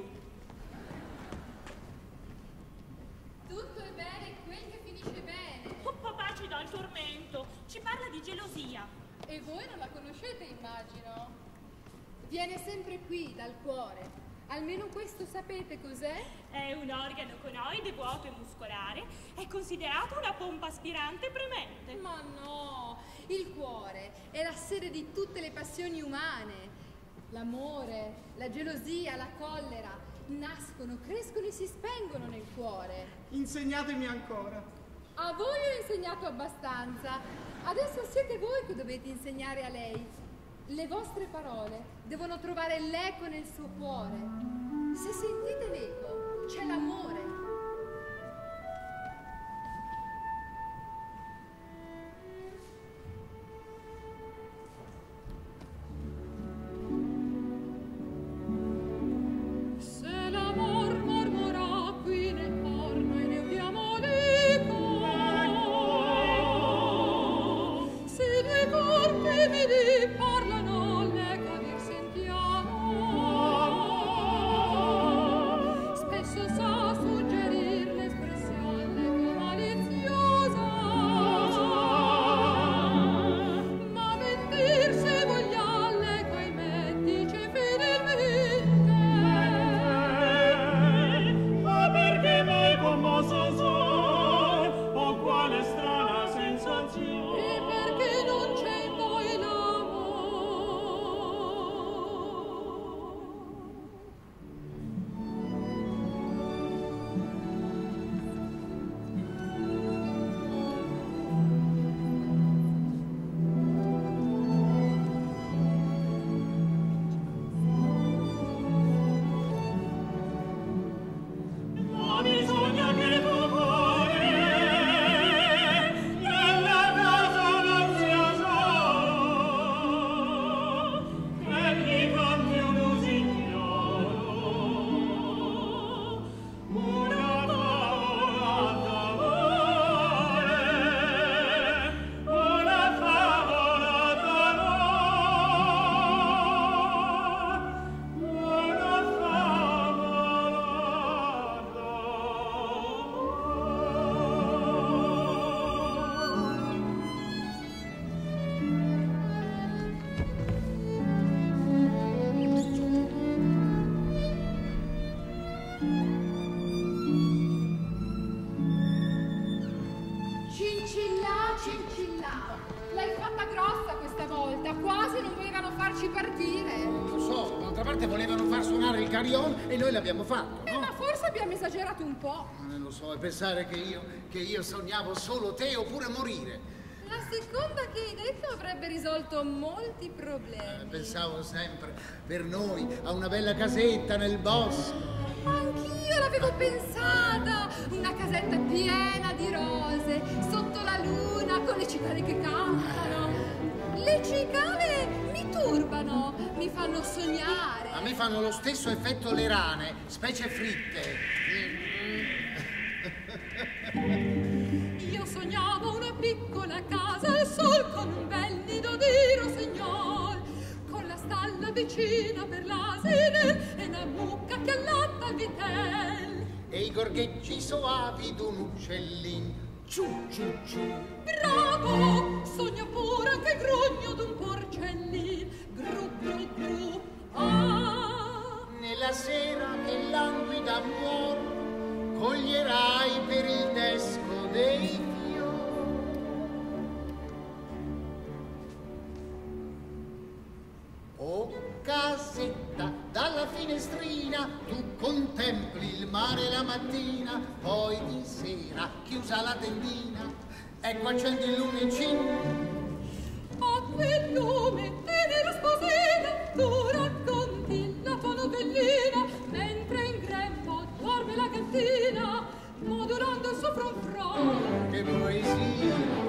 Tutto è bene quel che finisce bene. Oh, papà ci dà il tormento. Ci parla di gelosia. E voi non la conoscete, immagino. Viene sempre qui, dal cuore. Almeno questo sapete cos'è? È un organo conoide vuoto e muscolare. È considerato una pompa aspirante premente. Ma no, il cuore è la sede di tutte le passioni umane. L'amore, la gelosia, la collera nascono, crescono e si spengono nel cuore. Insegnatemi ancora. A voi ho insegnato abbastanza. Adesso siete voi che dovete insegnare a lei. Le vostre parole devono trovare l'eco nel suo cuore. Se sentite l'eco, c'è l'amore. Se l'amor mormora qui nel corno e ne udiamo l'eco, se due corpi vidi parlano, l'eco dir sentiamo. Spesso sa su farci partire. Non lo so, d'altra parte volevano far suonare il carillon e noi l'abbiamo fatto, Eh, no? ma forse abbiamo esagerato un po'. Non lo so, e pensare che io, che io sognavo solo te oppure morire. La seconda che hai detto avrebbe risolto molti problemi. Eh, pensavo sempre, per noi, a una bella casetta nel bosco. Anch'io l'avevo pensata, una casetta piena di rose, sotto la luna, con le cicale che cantano. Le cicale mi turbano, mi fanno sognare. A me fanno lo stesso effetto le rane, specie fritte. Io sognavo una piccola casa al sol con un bel nido di rossignol, con la stalla vicina per l'asile e una mucca che allatta il vitel. E i gorgheggi soavi d'un uccellin, ciu ciu ciu. Bravo! Sogno pure anche il grugno d'un porcellin, gru gru gru. Ah! Nella sera che languida muor, coglierai per il desco dei fiori. Oh casetta, dalla finestrina tu contempli il mare la mattina, poi di sera, chiusa la tendina, ecco accendi il lumicino. A quel lume tenera sposina tu racconti la tua novellina, mentre in grembo dorme la gattina modulando il suo fronfron. Che poesia!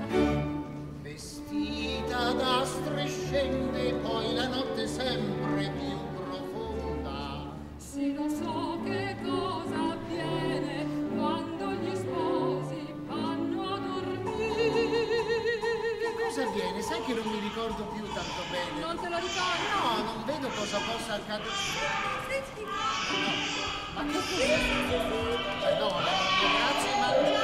Vestita da striscende, poi la notte sempre più profonda. Sì, non so che cosa avviene quando gli sposi vanno a dormire. Che cosa avviene? Sai che non mi ricordo più tanto bene. Non te lo ricordi? No, non vedo cosa possa accadere. Sì, Ma che cos'è? Eh, no, grazie, ma...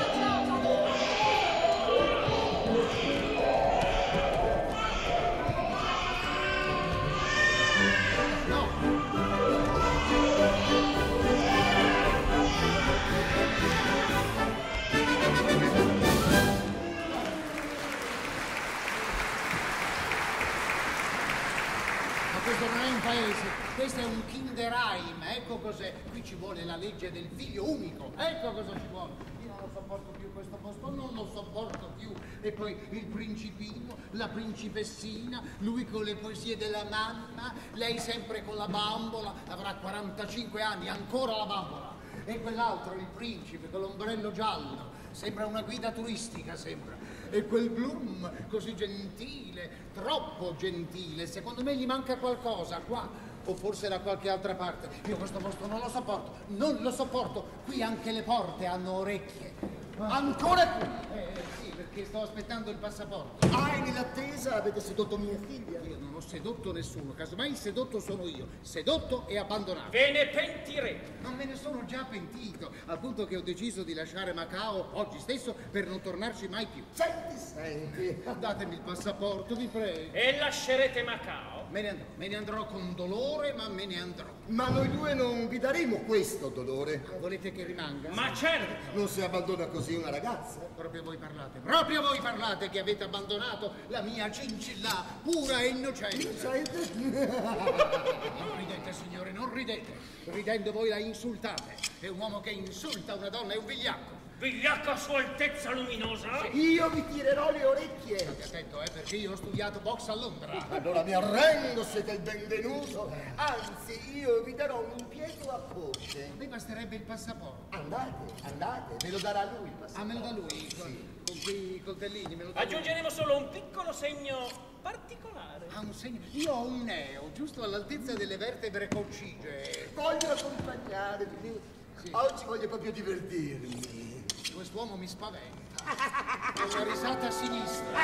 Questo non è un paese, questo è un Kinderheim, ecco cos'è. Qui ci vuole la legge del figlio unico, ecco cosa ci vuole. Io non lo sopporto più questo posto, non lo sopporto più. E poi il principino, la principessina, lui con le poesie della mamma, lei sempre con la bambola, avrà quarantacinque anni, ancora la bambola. E quell'altro, il principe, con l'ombrello giallo, sembra una guida turistica, sembra. E quel Bloom, così gentile, troppo gentile, secondo me gli manca qualcosa qua, o forse da qualche altra parte. Io questo posto non lo sopporto, non lo sopporto. Qui anche le porte hanno orecchie. Ancora qui? Eh, sì, perché sto aspettando il passaporto. Ah, e nell'attesa avete sedotto mia figlia? Io non ho sedotto nessuno, casomai il sedotto sono io, sedotto e abbandonato. Ve ne pentirete. Non me ne sono già pentito, al punto che ho deciso di lasciare Macao oggi stesso per non tornarci mai più. Senti, senti. Datemi il passaporto, vi prego. E lascerete Macao? Me ne andrò, me ne andrò con dolore, ma me ne andrò. Ma noi due non vi daremo questo dolore. Volete che rimanga? Ma certo. Non si abbandona così una ragazza. Proprio voi parlate, proprio voi parlate che avete abbandonato la mia Cin Ci Là, pura e innocente. Senti? Non ridete, signore, non ridete. Ridendo voi la insultate. È un uomo che insulta una donna, è un vigliacco. Vigliacco a sua altezza luminosa? Io vi tirerò le orecchie. State attento, eh, perché io ho studiato box a Londra. Allora mi arrendo, siete il benvenuto. Anzi, io vi darò un impiego a corte. A me basterebbe il passaporto. Andate, andate, ve lo darà lui il passaporto. Ah, me lo dà lui? Con, con quei coltellini, me lo dà lui. Aggiungeremo solo un piccolo segno particolare. Ah, un segno. Io ho un neo, giusto all'altezza delle vertebre concige. Voglio accompagnarvi. Sì. Oggi voglio proprio divertirmi. Quest'uomo mi spaventa. Ho una risata a sinistra.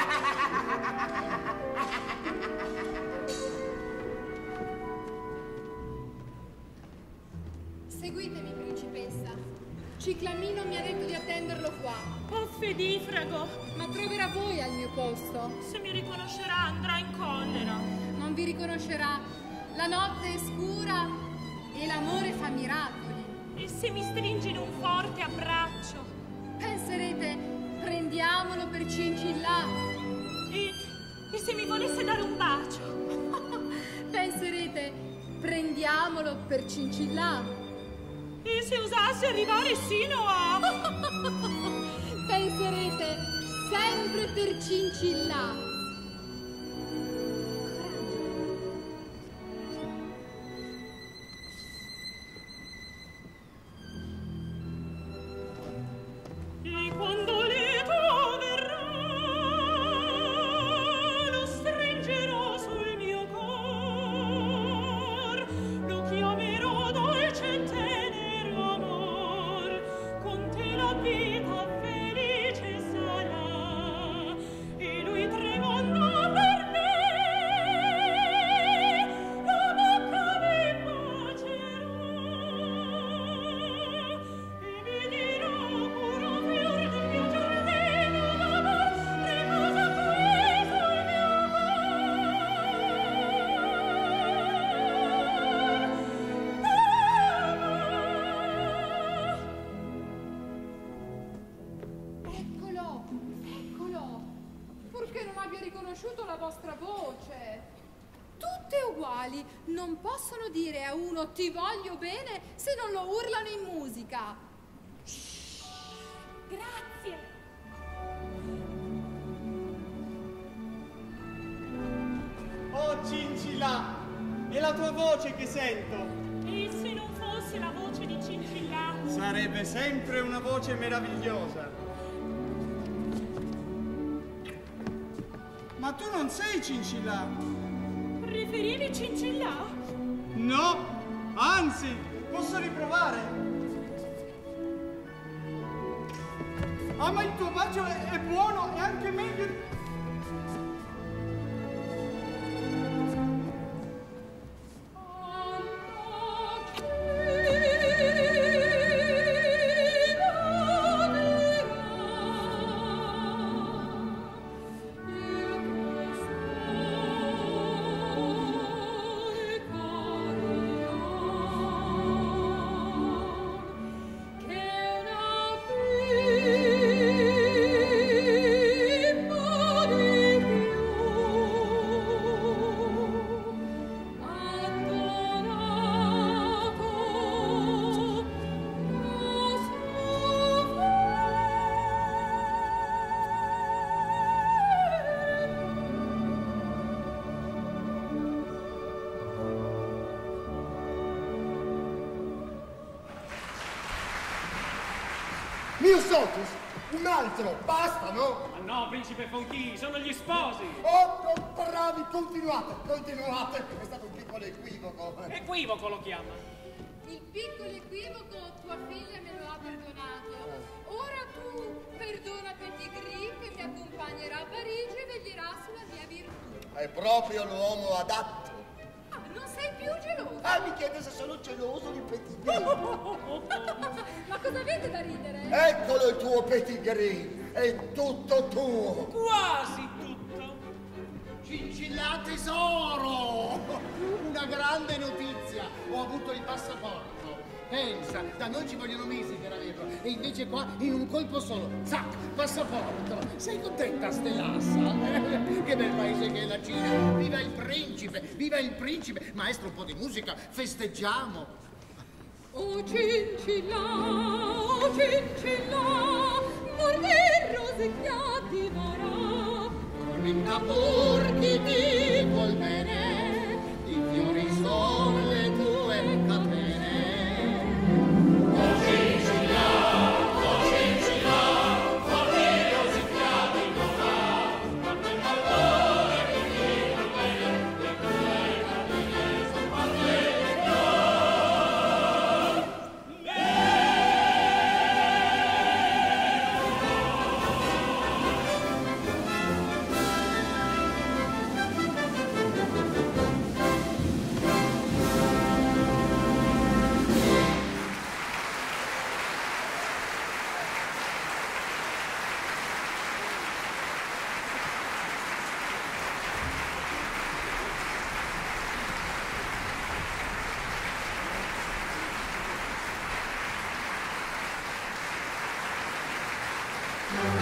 Seguitemi, principessa. Ciclamino mi ha detto di attenderlo qua. Oh, fedifrago! Ma troverà voi al mio posto. Se mi riconoscerà andrà in collera. Non vi riconoscerà. La notte è scura e l'amore fa miracoli. E se mi stringe in un forte abbraccio? Penserete, prendiamolo per Cin Ci Là. E, e se mi volesse dare un bacio? facciamolo per Cin Ci Là. E se osasse arrivare sino a... Penserete sempre per Cin Ci Là. E quando l'età verrà, lo stringerò sul mio cor, lo chiamerò dolce e tenero amor, con te la vita felice sarà, e lui tremando per me, la bocca mi bacerà, e mi dirà puro fior del mio giardino d'amor, riposa qui sul mio Eccolo, eccolo. Purché non abbia riconosciuto la vostra voce. Tutte uguali. Non possono dire a uno ti voglio bene se non lo urlano in musica. Grazie. Oh, Cin Ci Là, è la tua voce che sento. E se non fosse la voce di Cin Ci Là? Sarebbe sempre una voce meravigliosa. Ma tu non sei Cin Ci Là. Preferivi Cin Ci Là? No, anzi, posso riprovare. Ah, ma il tuo bacio è, è buono e anche meglio. Mio Sotis, un altro, basta, no? Ma no, principe Fonchi, sono gli sposi. Oh, oh, bravi, continuate, continuate. È stato un piccolo equivoco. Equivoco lo chiama. Il piccolo equivoco tua figlia me lo ha perdonato. Ora tu perdona Petit Gris che mi accompagnerà a Parigi e veglierà sulla mia virtù. È proprio l'uomo adatto. Ah, non sei più geloso? Ah, mi chiede se sono geloso di Petit Gris. Ma cosa avete da ridere? Eccolo il tuo Petit Gris, è tutto tuo. Quasi tutto. Cin Ci Là, tesoro! Una grande notizia! Ho avuto il passaporto. Pensa, da noi ci vogliono mesi per averlo. E invece qua, in un colpo solo, zac, passaporto. Sei contenta, Stellassa? Che bel paese che è la Cina. Viva il principe, viva il principe. Maestro, un po' di musica, festeggiamo. Oh Cin Ci Là, oh Cin Ci Là, morder rosicchiati varrà. Corvinca pur chi ti vuol bene, di fiori son le tue catene. Oh Cin Ci Là, oh Cin Ci Là, forti rosicchiati vorrà, ma quel malore che ti vuol bene, le tue catene son fatte Thank you.